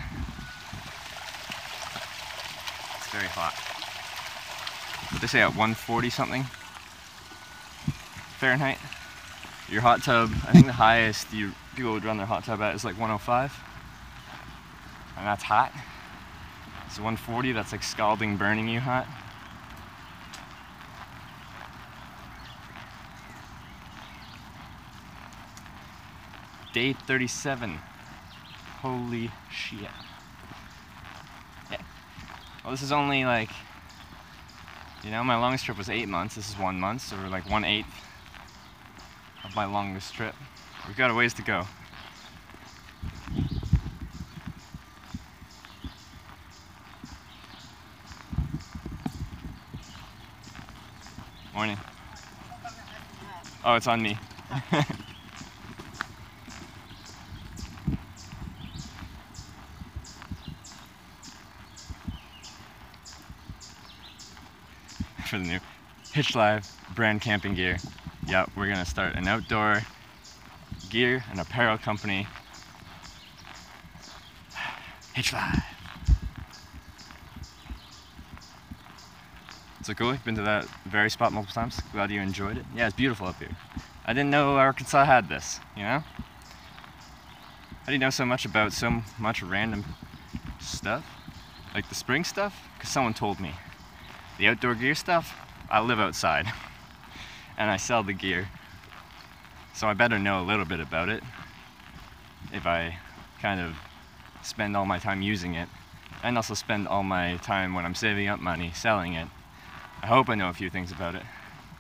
It's very hot. What they say at one forty something Fahrenheit. Your hot tub, I think the highest you people would run their hot tub at is like one oh five, and that's hot. So one forty, that's like scalding, burning you hot. day thirty-seven. Holy shit. Yeah. Well, this is only like, you know, my longest trip was eight months. This is one month, so we're like one eighth of my longest trip. We've got a ways to go. Morning. Oh, it's on me. For the new Hitch Live brand camping gear. Yep, we're gonna start an outdoor gear and apparel company. Hitch Live. So cool, you've been to that very spot multiple times. Glad you enjoyed it. Yeah, it's beautiful up here. I didn't know Arkansas had this, you know? How do you know so much about so much random stuff? Like the spring stuff? Because someone told me. The outdoor gear stuff, I live outside. And I sell the gear. So I better know a little bit about it if I kind of spend all my time using it. And also spend all my time when I'm saving up money selling it. I hope I know a few things about it.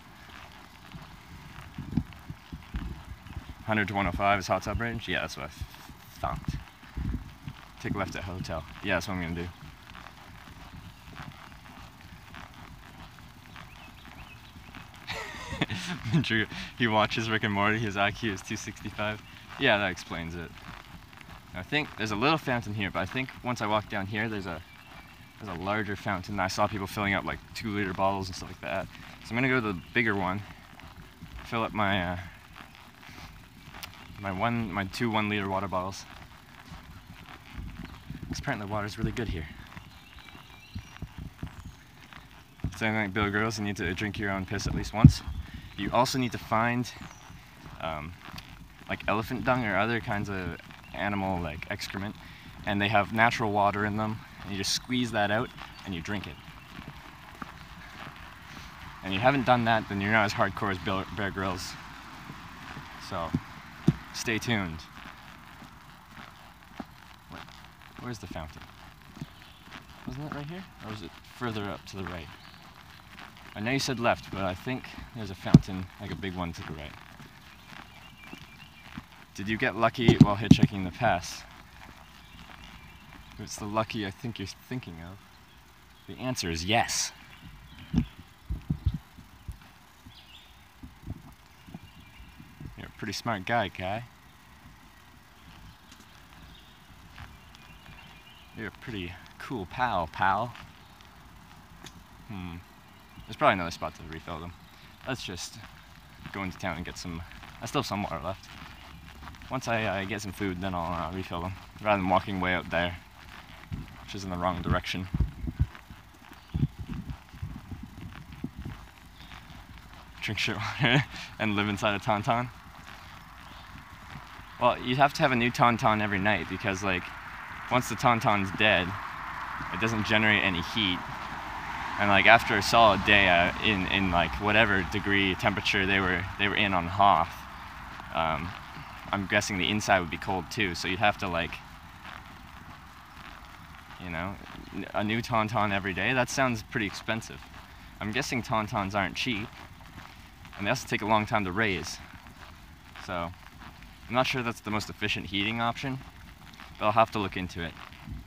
one hundred to one oh five is hot tub range? Yeah, that's what I thought. Take left at hotel. Yeah, that's what I'm gonna do. Drew, he watches Rick and Morty, his I Q is two sixty-five. Yeah, that explains it. I think there's a little fountain here, but I think once I walk down here, there's a there's a larger fountain. I saw people filling up like two liter bottles and stuff like that. So I'm gonna go to the bigger one, fill up my uh, my one, my two one liter water bottles. Because apparently the water's really good here. Same like Bill Girls, you need to drink your own piss at least once. You also need to find um, like elephant dung or other kinds of animal like excrement, and they have natural water in them, and you just squeeze that out and you drink it. And you haven't done that, then you're not as hardcore as Bill, Bear Grylls. So stay tuned. Wait, where's the fountain? Wasn't it right here? Or was it further up to the right? I know you said left, but I think there's a fountain, like a big one to the right. Did you get lucky while hitchhiking the pass? If it's the lucky I think you're thinking of, the answer is yes. You're a pretty smart guy, Kai. You're a pretty cool pal, pal. Hmm. There's probably another spot to refill them. Let's just go into town and get some. I still have some water left. Once I uh, get some food, then I'll uh, refill them, rather than walking way out there, which is in the wrong direction. Drink shit water and live inside a tauntaun. Well, you'd have to have a new tauntaun every night because, like, once the tauntaun's dead, it doesn't generate any heat. And like after a solid day uh, in in like whatever degree temperature they were they were in on Hoth, um, I'm guessing the inside would be cold too. So you'd have to like, you know, a new tauntaun every day. That sounds pretty expensive. I'm guessing tauntauns aren't cheap, and they also take a long time to raise. So I'm not sure that's the most efficient heating option, but I'll have to look into it.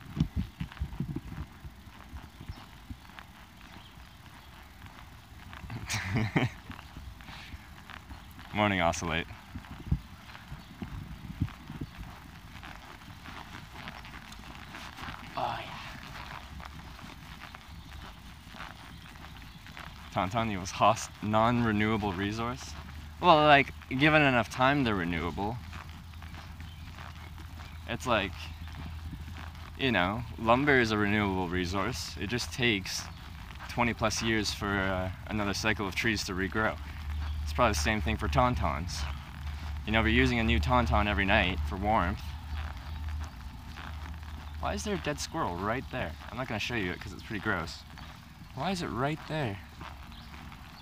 Morning, Oscillate. Oh, yeah. Tauntaun was Hoth's non-renewable resource. Well, like, given enough time, they're renewable. It's like, you know, lumber is a renewable resource. It just takes twenty plus years for uh, another cycle of trees to regrow. It's probably the same thing for tauntauns. You know, if you're using a new tauntaun every night for warmth. Why is there a dead squirrel right there? I'm not going to show you it because it's pretty gross. Why is it right there?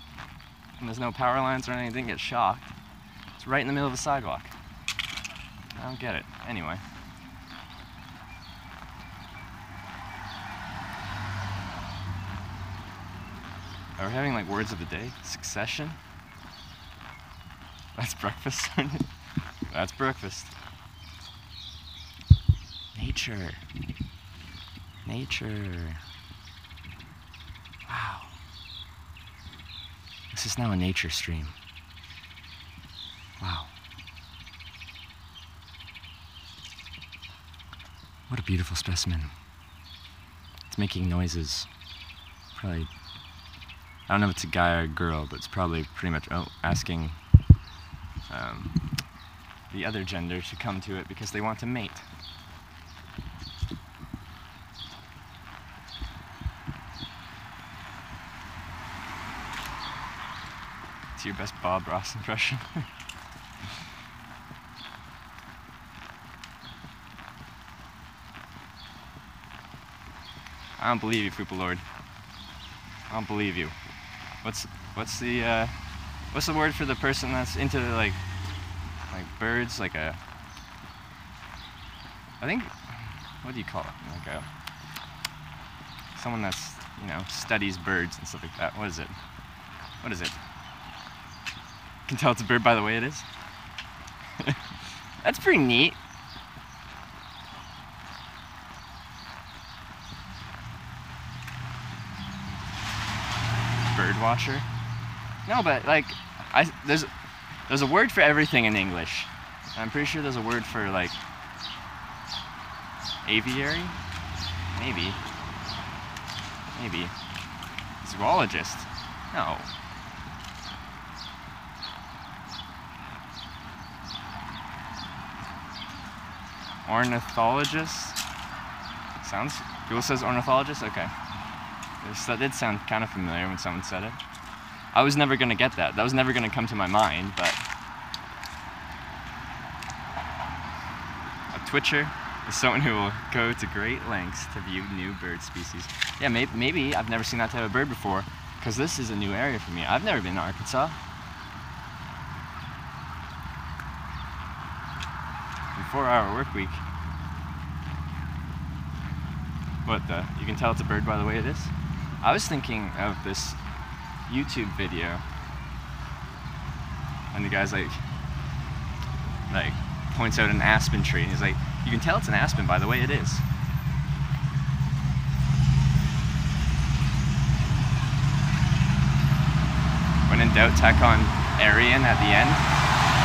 And there's no power lines or anything, it didn't get shocked. It's right in the middle of the sidewalk. I don't get it. Anyway. Are we having like words of the day? Succession? That's breakfast. That's breakfast. Nature. Nature. Wow. This is now a nature stream. Wow. What a beautiful specimen. It's making noises. Probably, I don't know if it's a guy or a girl, but it's probably pretty much oh, asking um, the other gender to come to it because they want to mate. It's your best Bob Ross impression. I don't believe you, Fupa Lord. I don't believe you. What's what's the uh, what's the word for the person that's into like like birds? Like a I think what do you call it? Like a someone that's you know studies birds and stuff like that. What is it? What is it? You can tell it's a bird by the way it is. That's pretty neat. Bird watcher? No, but like, I there's there's a word for everything in English. I'm pretty sure there's a word for like aviary, maybe, maybe zoologist. No. Ornithologist? Sounds, Google says ornithologist? Okay. This, that did sound kind of familiar when someone said it. I was never going to get that. That was never going to come to my mind, but a twitcher is someone who will go to great lengths to view new bird species. Yeah, maybe, maybe I've never seen that type of bird before, because this is a new area for me. I've never been to Arkansas. Four hour work week. What the? You can tell it's a bird by the way it is? I was thinking of this YouTube video and the guy's like like points out an aspen tree and he's like, you can tell it's an aspen by the way it is. When in doubt, tack on Aryan at the end.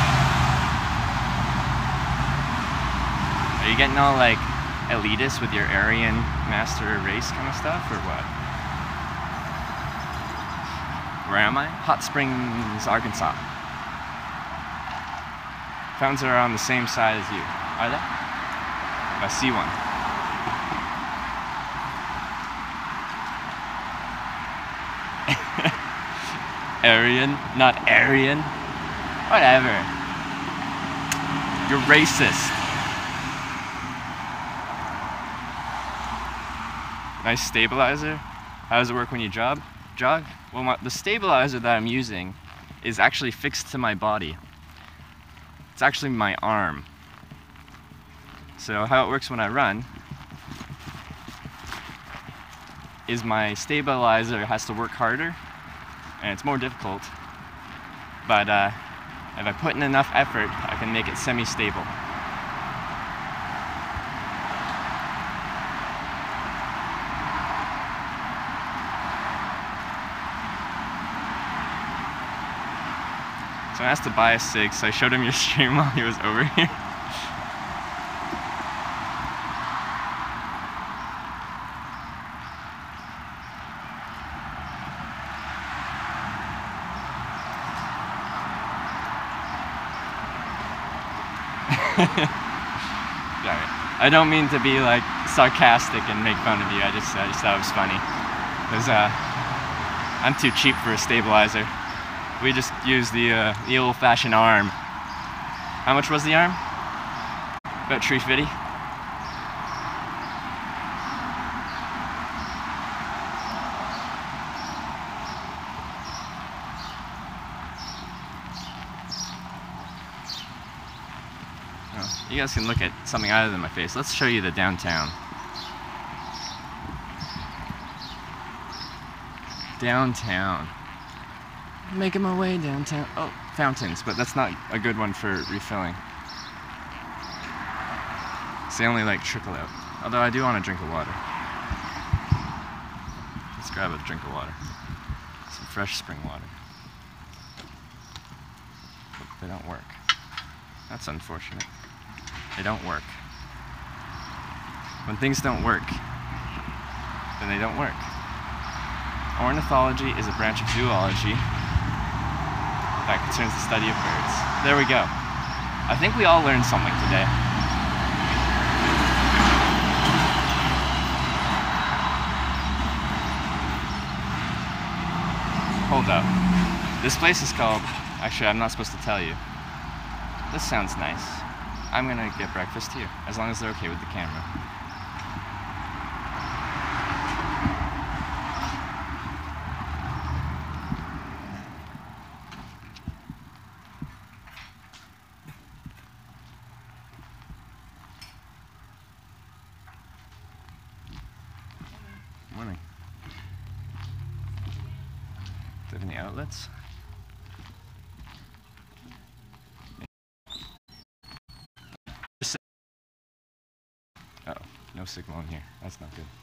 Are you getting all like elitist with your Aryan master race kind of stuff or what? Where am I? Hot Springs, Arkansas. Fountains are on the same side as you. Are they? I see one. Aryan, not Aryan. Whatever. You're racist. Nice stabilizer. How does it work when you jog? Jog? Well, my, the stabilizer that I'm using is actually fixed to my body. It's actually my arm. So how it works when I run is my stabilizer has to work harder, and it's more difficult. But uh, if I put in enough effort, I can make it semi-stable. So I asked to buy a cig, so I showed him your stream while he was over here. I don't mean to be like sarcastic and make fun of you. I just, I just thought it was funny. Cause uh, I'm too cheap for a stabilizer. We just use the uh, the old-fashioned arm. How much was the arm? About three fifty. Oh. you guys can look at something other than my face. Let's show you the downtown. Downtown. Making my way downtown. Oh, fountains, but that's not a good one for refilling. So they only like trickle out. Although I do want a drink of water. Let's grab a drink of water. Some fresh spring water. But they don't work. That's unfortunate. They don't work. When things don't work, then they don't work. Ornithology is a branch of zoology that concerns the study of birds. There we go. I think we all learned something today. Hold up. This place is called... Actually, I'm not supposed to tell you. This sounds nice. I'm gonna get breakfast here, as long as they're okay with the camera. Morning. Do you have any outlets? Uh oh, no signal in here. That's not good.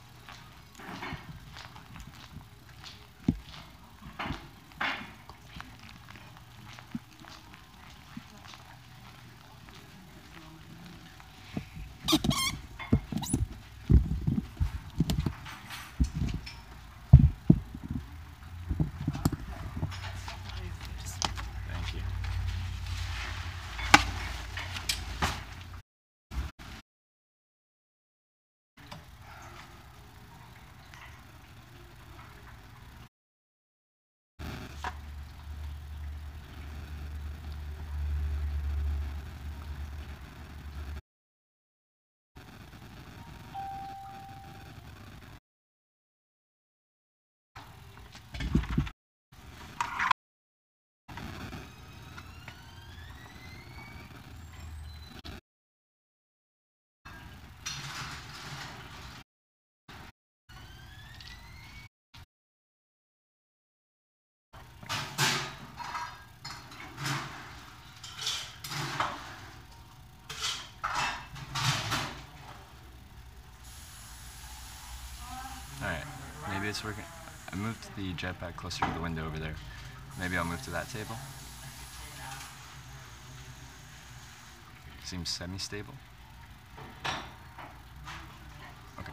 Thank you. Alright, maybe it's working. I moved the jetpack closer to the window over there. Maybe I'll move to that table. Seems semi-stable. Okay.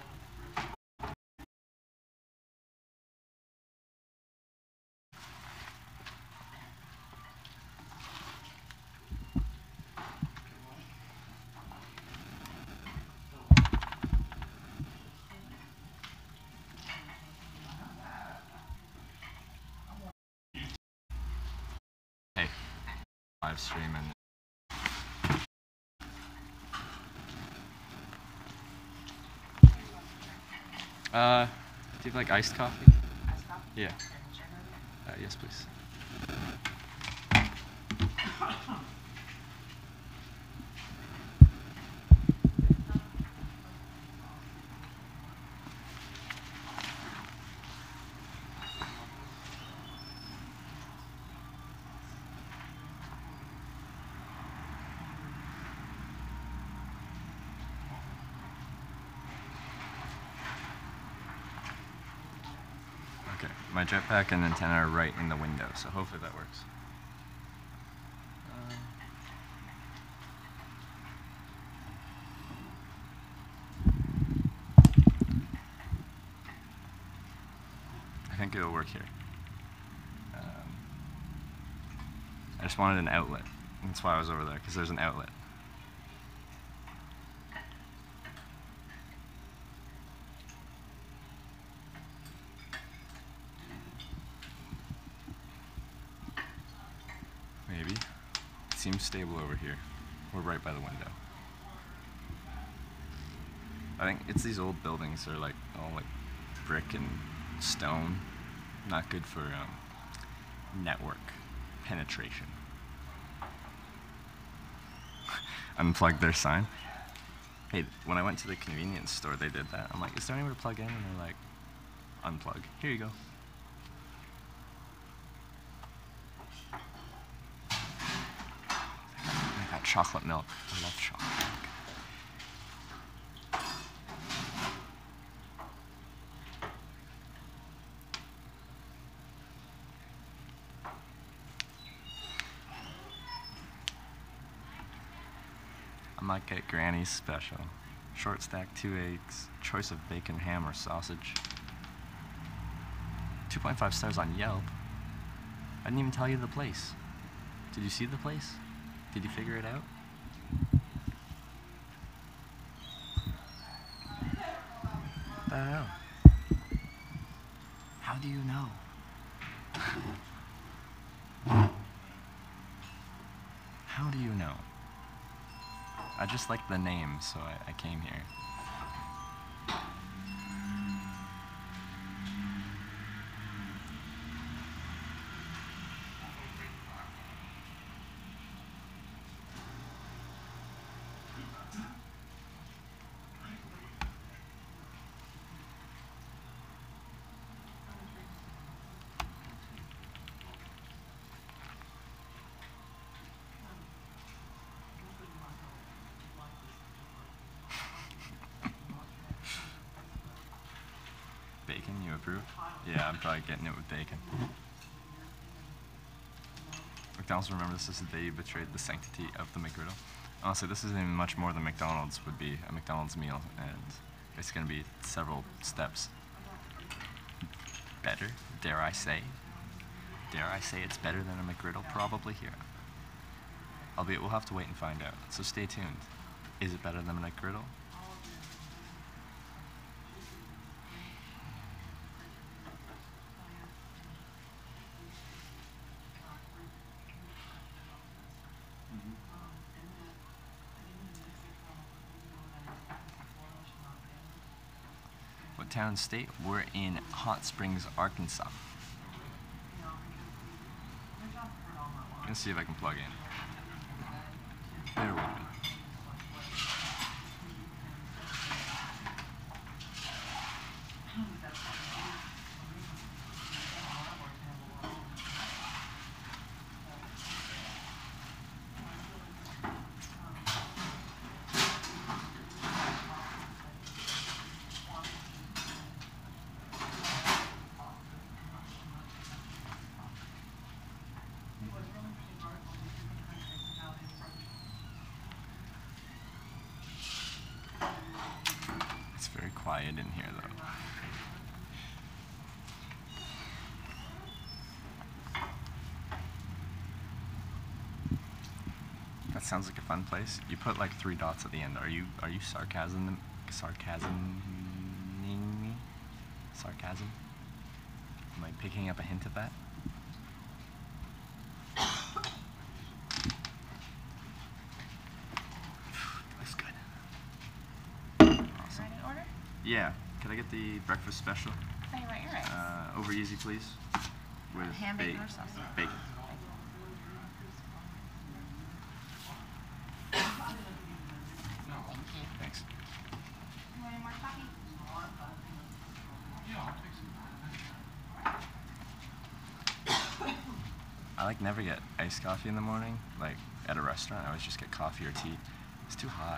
Hey, live stream and Uh, do you have like iced coffee? Iced coffee? Yeah. And sugar? Uh, yes, please. Okay, my jetpack and antenna are right in the window, so hopefully that works. Uh, I think it'll work here. Um, I just wanted an outlet. That's why I was over there, because there's an outlet. Maybe. It seems stable over here. We're right by the window. I think it's these old buildings that are like all like brick and stone. Not good for um, network penetration. unplugged their sign. Hey, when I went to the convenience store, they did that. I'm like, is there anywhere to plug in? And they're like, unplug. Here you go. I got chocolate milk. I love chocolate milk. I might get Granny's special. Short stack, two eggs, choice of bacon, ham, or sausage. two point five stars on Yelp. I didn't even tell you the place. Did you see the place? Did you figure it out? I don't know. How do you know? How do you know? I just like the name, so I, I came here. Bacon, you approve? Yeah, I'm probably getting it with bacon. McDonald's, remember, this is the day you betrayed the sanctity of the McGriddle. Honestly, this is even much more than McDonald's would be a McDonald's meal, and it's going to be several steps better, dare I say. Dare I say it's better than a McGriddle? Probably here. Albeit, we'll have to wait and find out, so stay tuned. Is it better than a McGriddle? What town, state? We're in Hot Springs, Arkansas. Let's see if I can plug in. Bear with me. Very quiet in here, though. That sounds like a fun place. You put like three dots at the end. Are you are you sarcasm sarcasm me? Sarcasm? Am I picking up a hint of that? Yeah. Can I get the breakfast special? Tell you what, you're right. Uh, over easy, please. With ham, bacon, or sausage? Bacon. Thank you. Thanks. You want any more coffee? Yeah, I'll take some. I like never get iced coffee in the morning. Like at a restaurant, I always just get coffee or tea. It's too hot.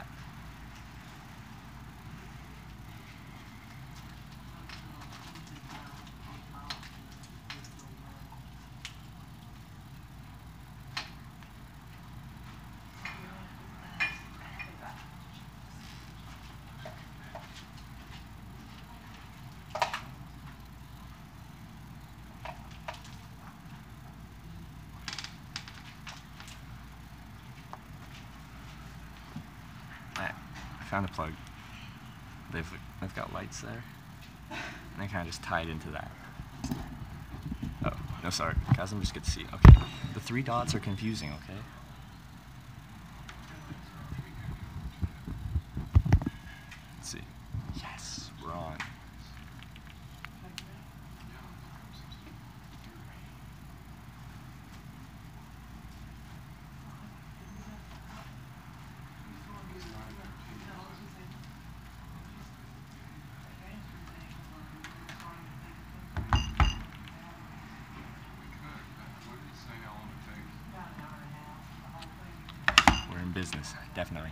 I found a plug. They've they've got lights there, and they kind of just tied into that. Oh, no, sorry, Chasm just gets to see. Okay, the three dots are confusing. Okay. Let's see. Yes, we're on. business, definitely.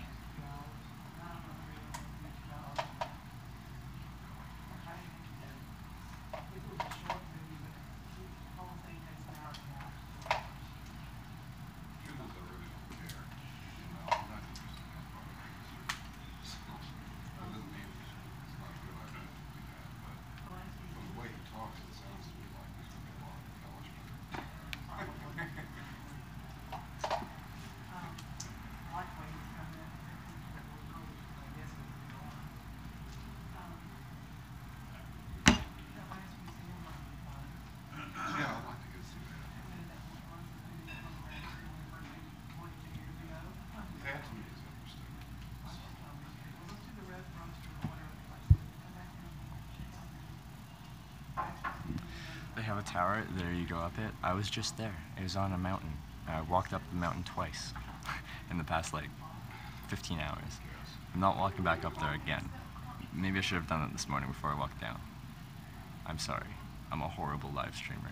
They have a tower there you go up it. I was just there. It was on a mountain. I walked up the mountain twice in the past like fifteen hours. I'm not walking back up there again. Maybe I should have done it this morning before I walked down. I'm sorry. I'm a horrible live streamer.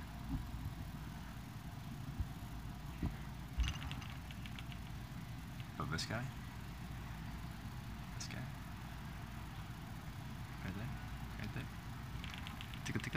But this guy? This guy? Right there? Right there? Tickle tickle?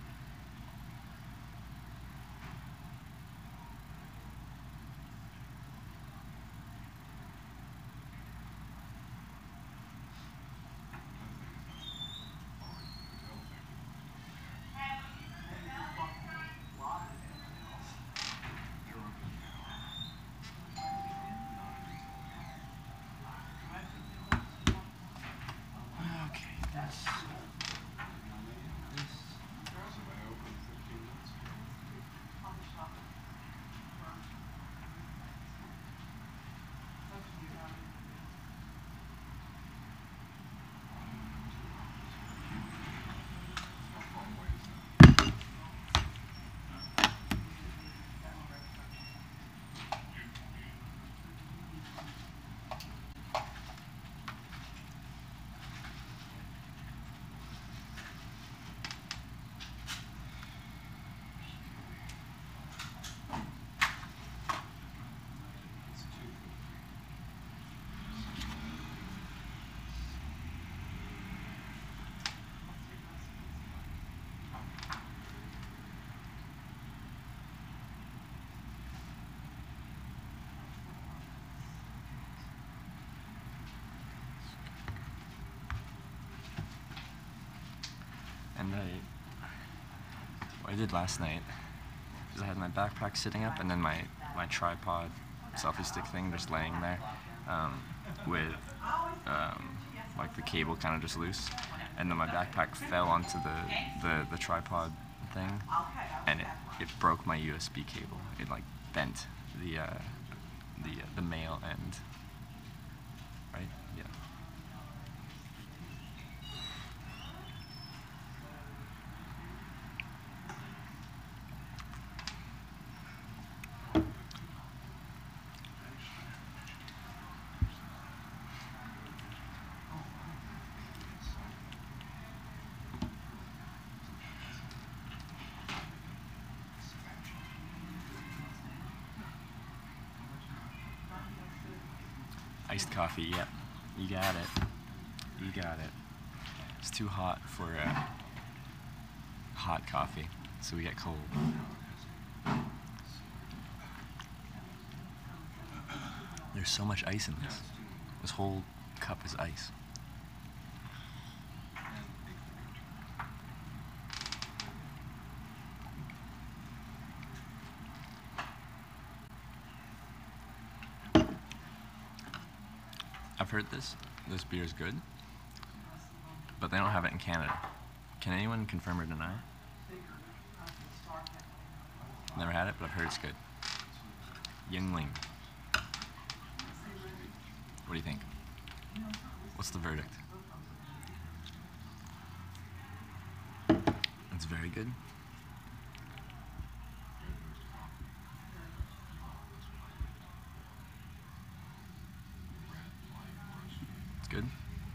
And I, what I did last night is I had my backpack sitting up and then my, my tripod selfie stick thing just laying there um, with um, like the cable kind of just loose. And then my backpack fell onto the, the, the tripod thing and it, it broke my U S B cable. It like bent the, uh, the, uh, the male end. Right? Yeah. Iced coffee, yep. You got it. You got it. It's too hot for uh, hot coffee, so we get cold. There's so much ice in this. This whole cup is ice. I've heard this. This beer is good, but they don't have it in Canada. Can anyone confirm or deny? Never had it, but I've heard it's good. Yuengling. What do you think? What's the verdict? It's very good. It's good.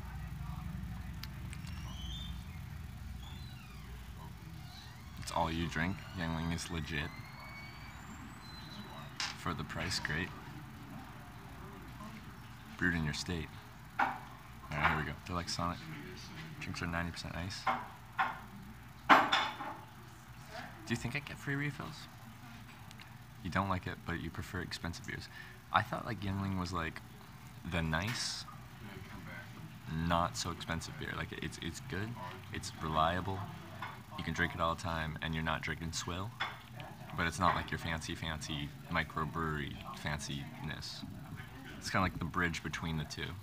It's all you drink. Yuengling is legit. For the price, great. brewed in your state. Alright, here we go. Do you like Sonic? Drinks are ninety percent ice. Do you think I get free refills? You don't like it, but you prefer expensive beers. I thought like Yuengling was like the nice, not so expensive beer. Like it's it's good, it's reliable, you can drink it all the time, and you're not drinking swill. But it's not like your fancy, fancy microbrewery fanciness. It's kind of like the bridge between the two.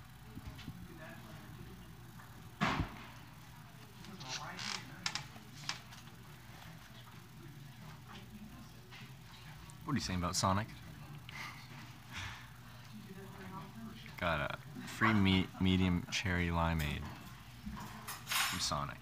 What are you saying about Sonic? Got a free me medium cherry limeade from Sonic.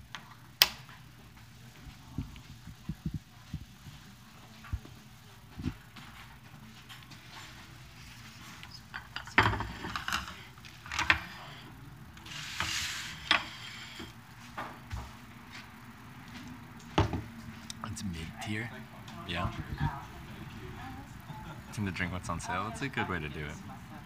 It's mid-tier, yeah. Tend to drink what's on sale. It's a good way to do it.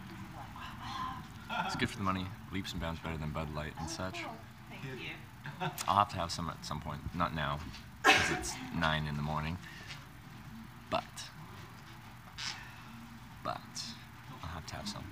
It's good for the money. Leaps and bounds better than Bud Light and such. Thank you. I'll have to have some at some point. Not now, because it's nine in the morning. But, but, I'll have to have some.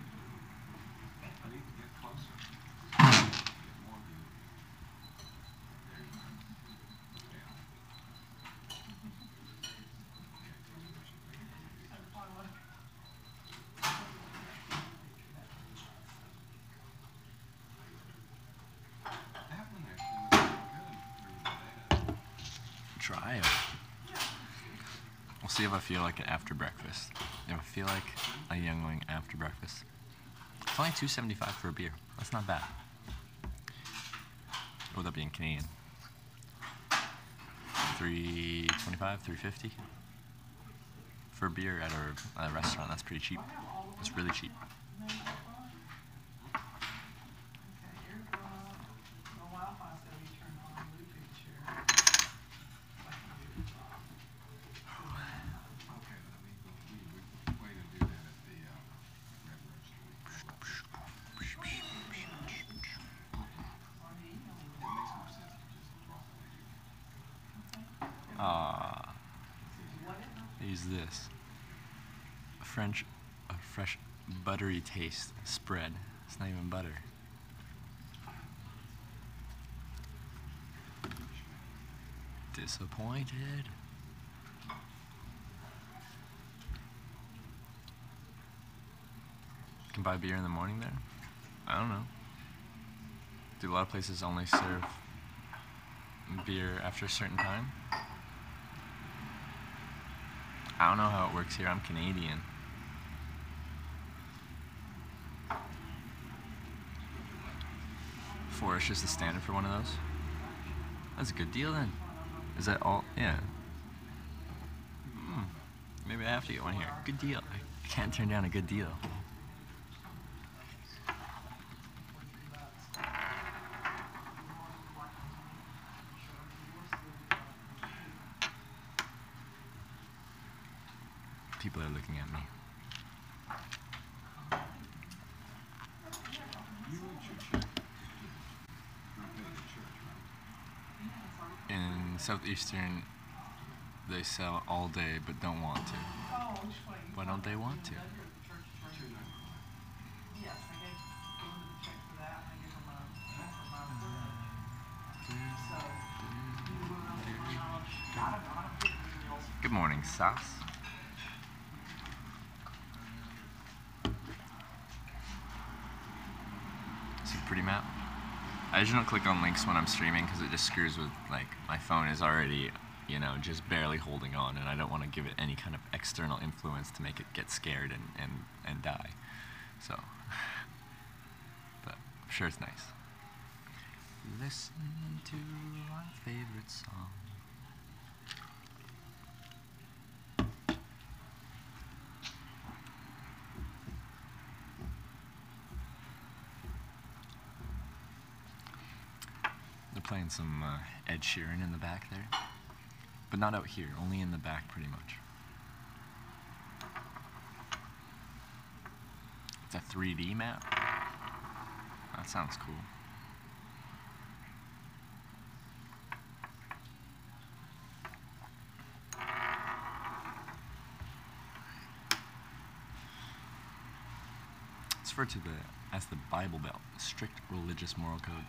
Try it. We'll see if I feel like it after breakfast. If I feel like a Yuengling after breakfast. It's only two seventy-five for a beer. That's not bad. What would that be in Canadian? three twenty-five, three fifty for a beer at a, at a restaurant. That's pretty cheap. It's really cheap. Ah, use this. A French, a fresh buttery taste spread. It's not even butter. Disappointed. You can buy beer in the morning there? I don't know. Do a lot of places only serve beer after a certain time? I don't know how it works here. I'm Canadian. Four-ish is the standard for one of those. That's a good deal then. Is that all? Yeah. Hmm. Maybe I have to get one here. Good deal. I can't turn down a good deal. People are looking at me. In Southeastern, they sell all day but don't want to. Why don't they want to? Good morning, Sauce. See a pretty map? I usually don't click on links when I'm streaming because it just screws with, like, my phone is already, you know, just barely holding on, and I don't want to give it any kind of external influence to make it get scared and, and, and die. So, but I'm sure it's nice. Listen to my favorite song. They're playing some uh, Ed Sheeran in the back there, but not out here, only in the back pretty much. It's a three D map. That sounds cool. It's referred to the as the Bible Belt, a strict religious moral code.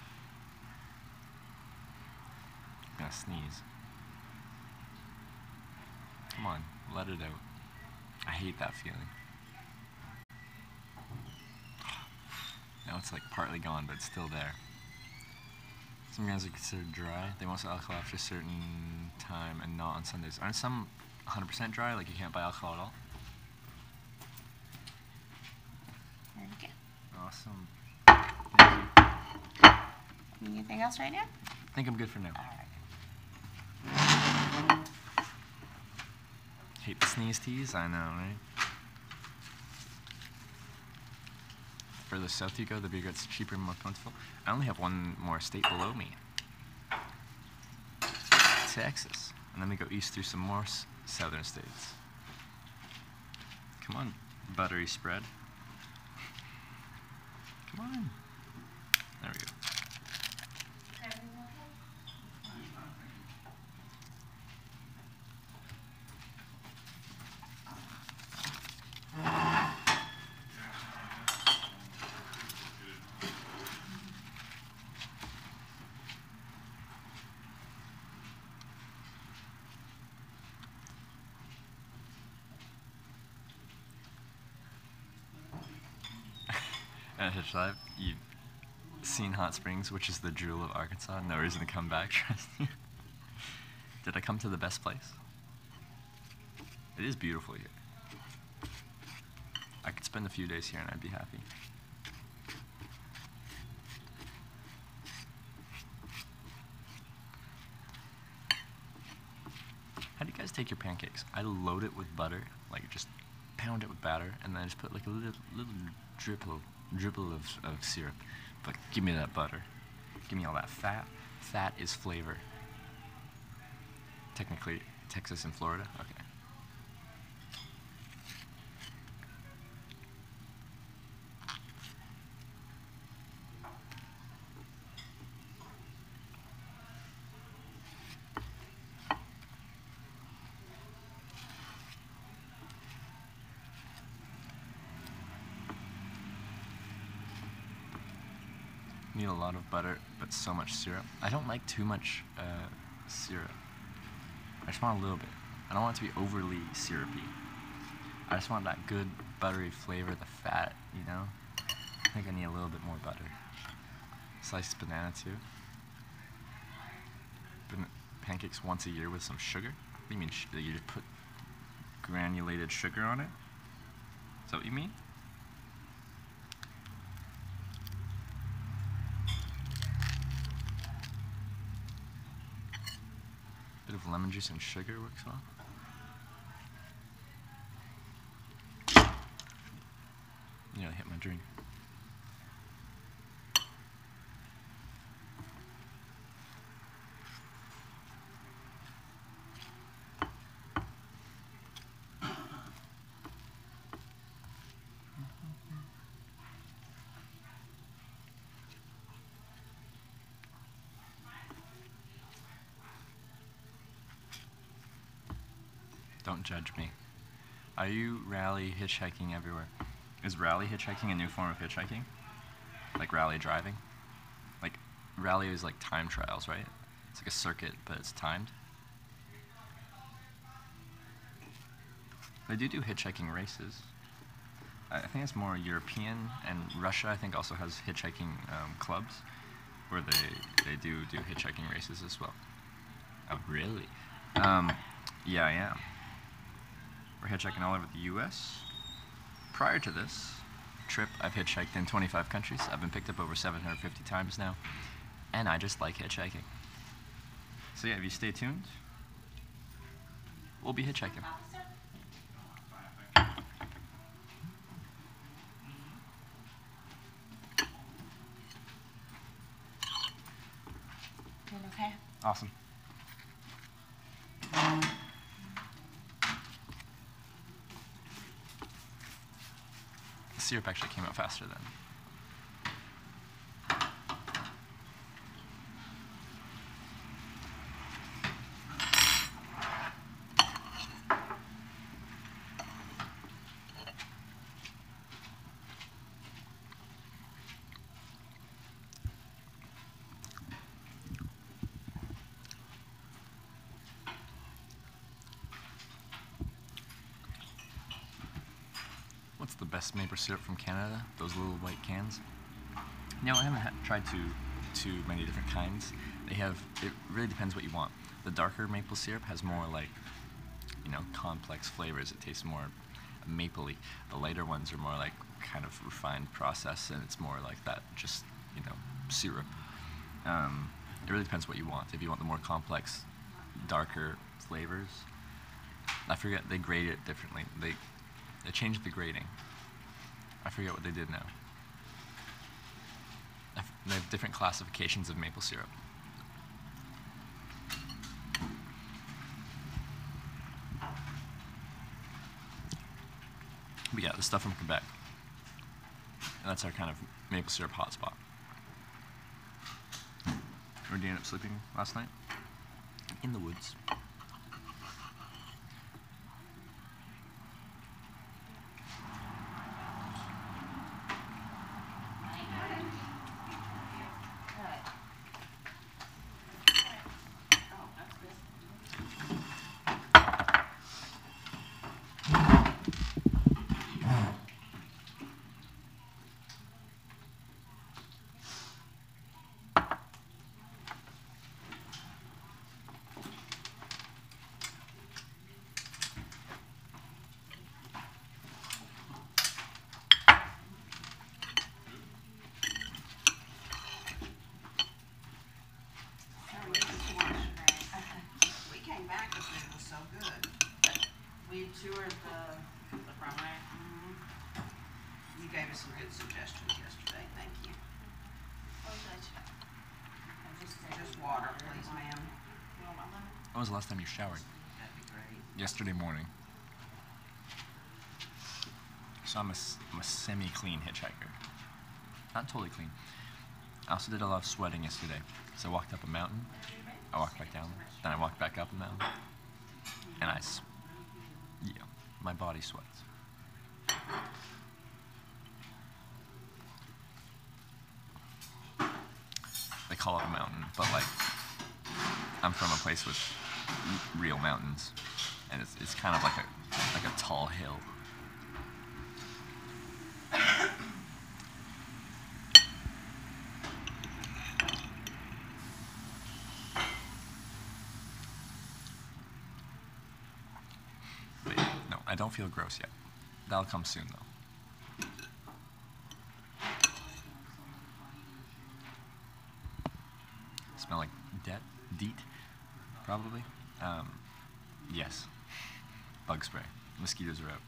I'm gonna sneeze. Come on, let it out. I hate that feeling. Now it's like partly gone, but it's still there. Some guys are considered dry. They won't sell alcohol after a certain time and not on Sundays. Aren't some one hundred percent dry, like you can't buy alcohol at all? There we go. Awesome. Thank you. Anything else right now? I think I'm good for now. All right. Hate the sneeze tease, I know, right? The further south you go, the beer gets cheaper and more plentiful. I only have one more state below me. Texas. And then we go east through some more s southern states. Come on, buttery spread. Come on. There we go. At Hitch Live, you've seen Hot Springs, which is the jewel of Arkansas. No reason to come back, trust me. Did I come to the best place? It is beautiful here. I could spend a few days here and I'd be happy. How do you guys take your pancakes? I load it with butter, like just pound it with batter, and then I just put like a little, little dribble, dribble of, of syrup. But give me that butter. Give me all that fat. Fat is flavor. Technically, Texas and Florida? Okay. Need a lot of butter, but so much syrup. I don't like too much uh, syrup. I just want a little bit. I don't want it to be overly syrupy. I just want that good buttery flavor, the fat, you know? I think I need a little bit more butter. Sliced banana too. Ban pancakes once a year with some sugar? What do you mean, sh you just put granulated sugar on it? Is that what you mean? Bit of lemon juice and sugar works well. Nearly hit my drink. Don't judge me. Are you rally hitchhiking everywhere? Is rally hitchhiking a new form of hitchhiking? Like rally driving? Like, rally is like time trials, right? It's like a circuit, but it's timed. They do do hitchhiking races. I think it's more European, and Russia, I think, also has hitchhiking um, clubs where they, they do do hitchhiking races as well. Oh, really? Um, yeah, I am. We're hitchhiking all over the U S Prior to this trip, I've hitchhiked in twenty-five countries. I've been picked up over seven hundred fifty times now, and I just like hitchhiking. So yeah, if you stay tuned, we'll be hitchhiking. Doing okay? Awesome. syrup actually came out faster then. What's the best maple syrup from Canada? Those little white cans? No, I haven't ha tried too, too many different kinds. They have, it really depends what you want. The darker maple syrup has more like, you know, complex flavors. It tastes more mapley. The lighter ones are more like kind of refined process, and it's more like that just, you know, syrup. Um, it really depends what you want. If you want the more complex, darker flavors, I forget, they grade it differently. They They changed the grading. I forget what they did now. I f they have different classifications of maple syrup. But yeah, the stuff from Quebec. And that's our kind of maple syrup hotspot. Where did you end up sleeping last night? In the woods. We toured the, the promenade. Mm-hmm. You gave us some good suggestions yesterday. Thank you. Oh, good. Just, just water, please, ma'am. When was the last time you showered? That'd be great. Yesterday morning. So I'm a, s- I'm a semi-clean hitchhiker. Not totally clean. I also did a lot of sweating yesterday. So I walked up a mountain, I walked back down, then I walked back up a mountain, and I, s- yeah, my body sweats. They call it a mountain, but like, I'm from a place with r- real mountains, and it's, it's kind of like a, like a tall hill. But yeah, no, I don't feel gross yet. That'll come soon though. Smell like deet, deet, probably. Um, yes. Bug spray. Mosquitoes are out.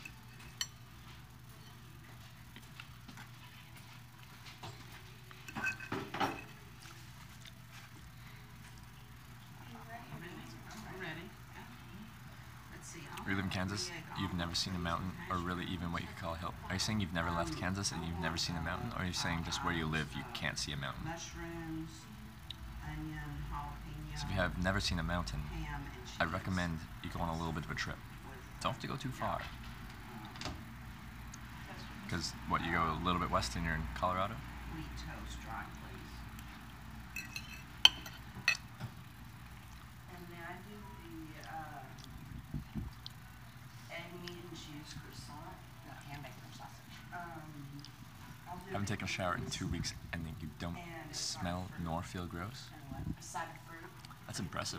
I'm ready. Let's see. You live in Kansas, you've never seen a mountain, or really even what you could call a hill. Are you saying you've never left Kansas and you've never seen a mountain, or are you saying just where you live you can't see a mountain? Mushrooms, onion, jalapeno. So if you have never seen a mountain, ham and cheese. I recommend you go on a little bit of a trip. Don't have to go too far. Because, what, you go a little bit west and you're in Colorado? Wheat toast, dry, please. And may I do the, uh, egg, meat, and cheese croissant? No, ham, bacon, or sausage. Um, I'll do Haven't it taken a shower in two weeks and then you don't And a side smell of fruit. nor feel gross? And what? A side of fruit. That's impressive.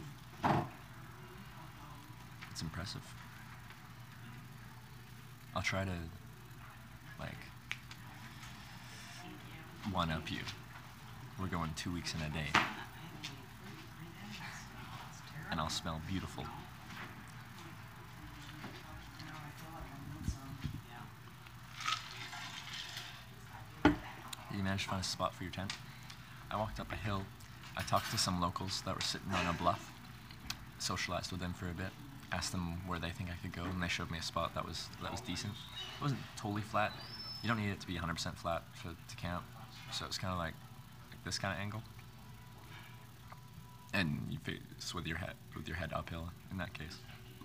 That's impressive. I'll try to, like, Thank you. one up you. We're going two weeks in a day, I haven't eaten fruit in three days. It's terrible. and I'll smell beautiful. No, I feel like I need some. Yeah. Did you manage to find a spot for your tent? I walked up a hill. I talked to some locals that were sitting on a bluff, socialized with them for a bit, asked them where they think I could go, and they showed me a spot that was that was decent. It wasn't totally flat. you don't need it to be one hundred percent flat for to camp. So it's kind of like, like this kind of angle. And you face with your head with your head uphill in that case.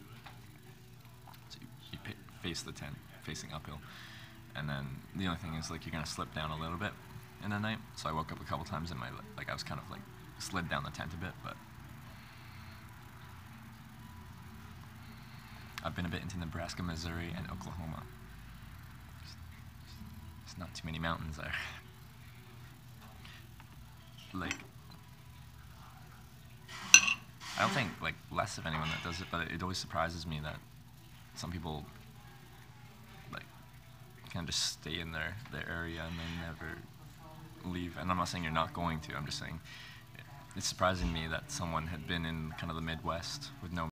So you, you face the tent facing uphill, and then the only thing is like you're gonna slip down a little bit in the night. So I woke up a couple times and my like I was kind of like slid down the tent a bit, but I've been a bit into Nebraska, Missouri, and Oklahoma. There's not too many mountains there. Like, I don't think like less of anyone that does it, but it, it always surprises me that some people like kind of just stay in their their area and they never leave. And I'm not saying you're not going to. I'm just saying it's surprising me that someone had been in kind of the Midwest with no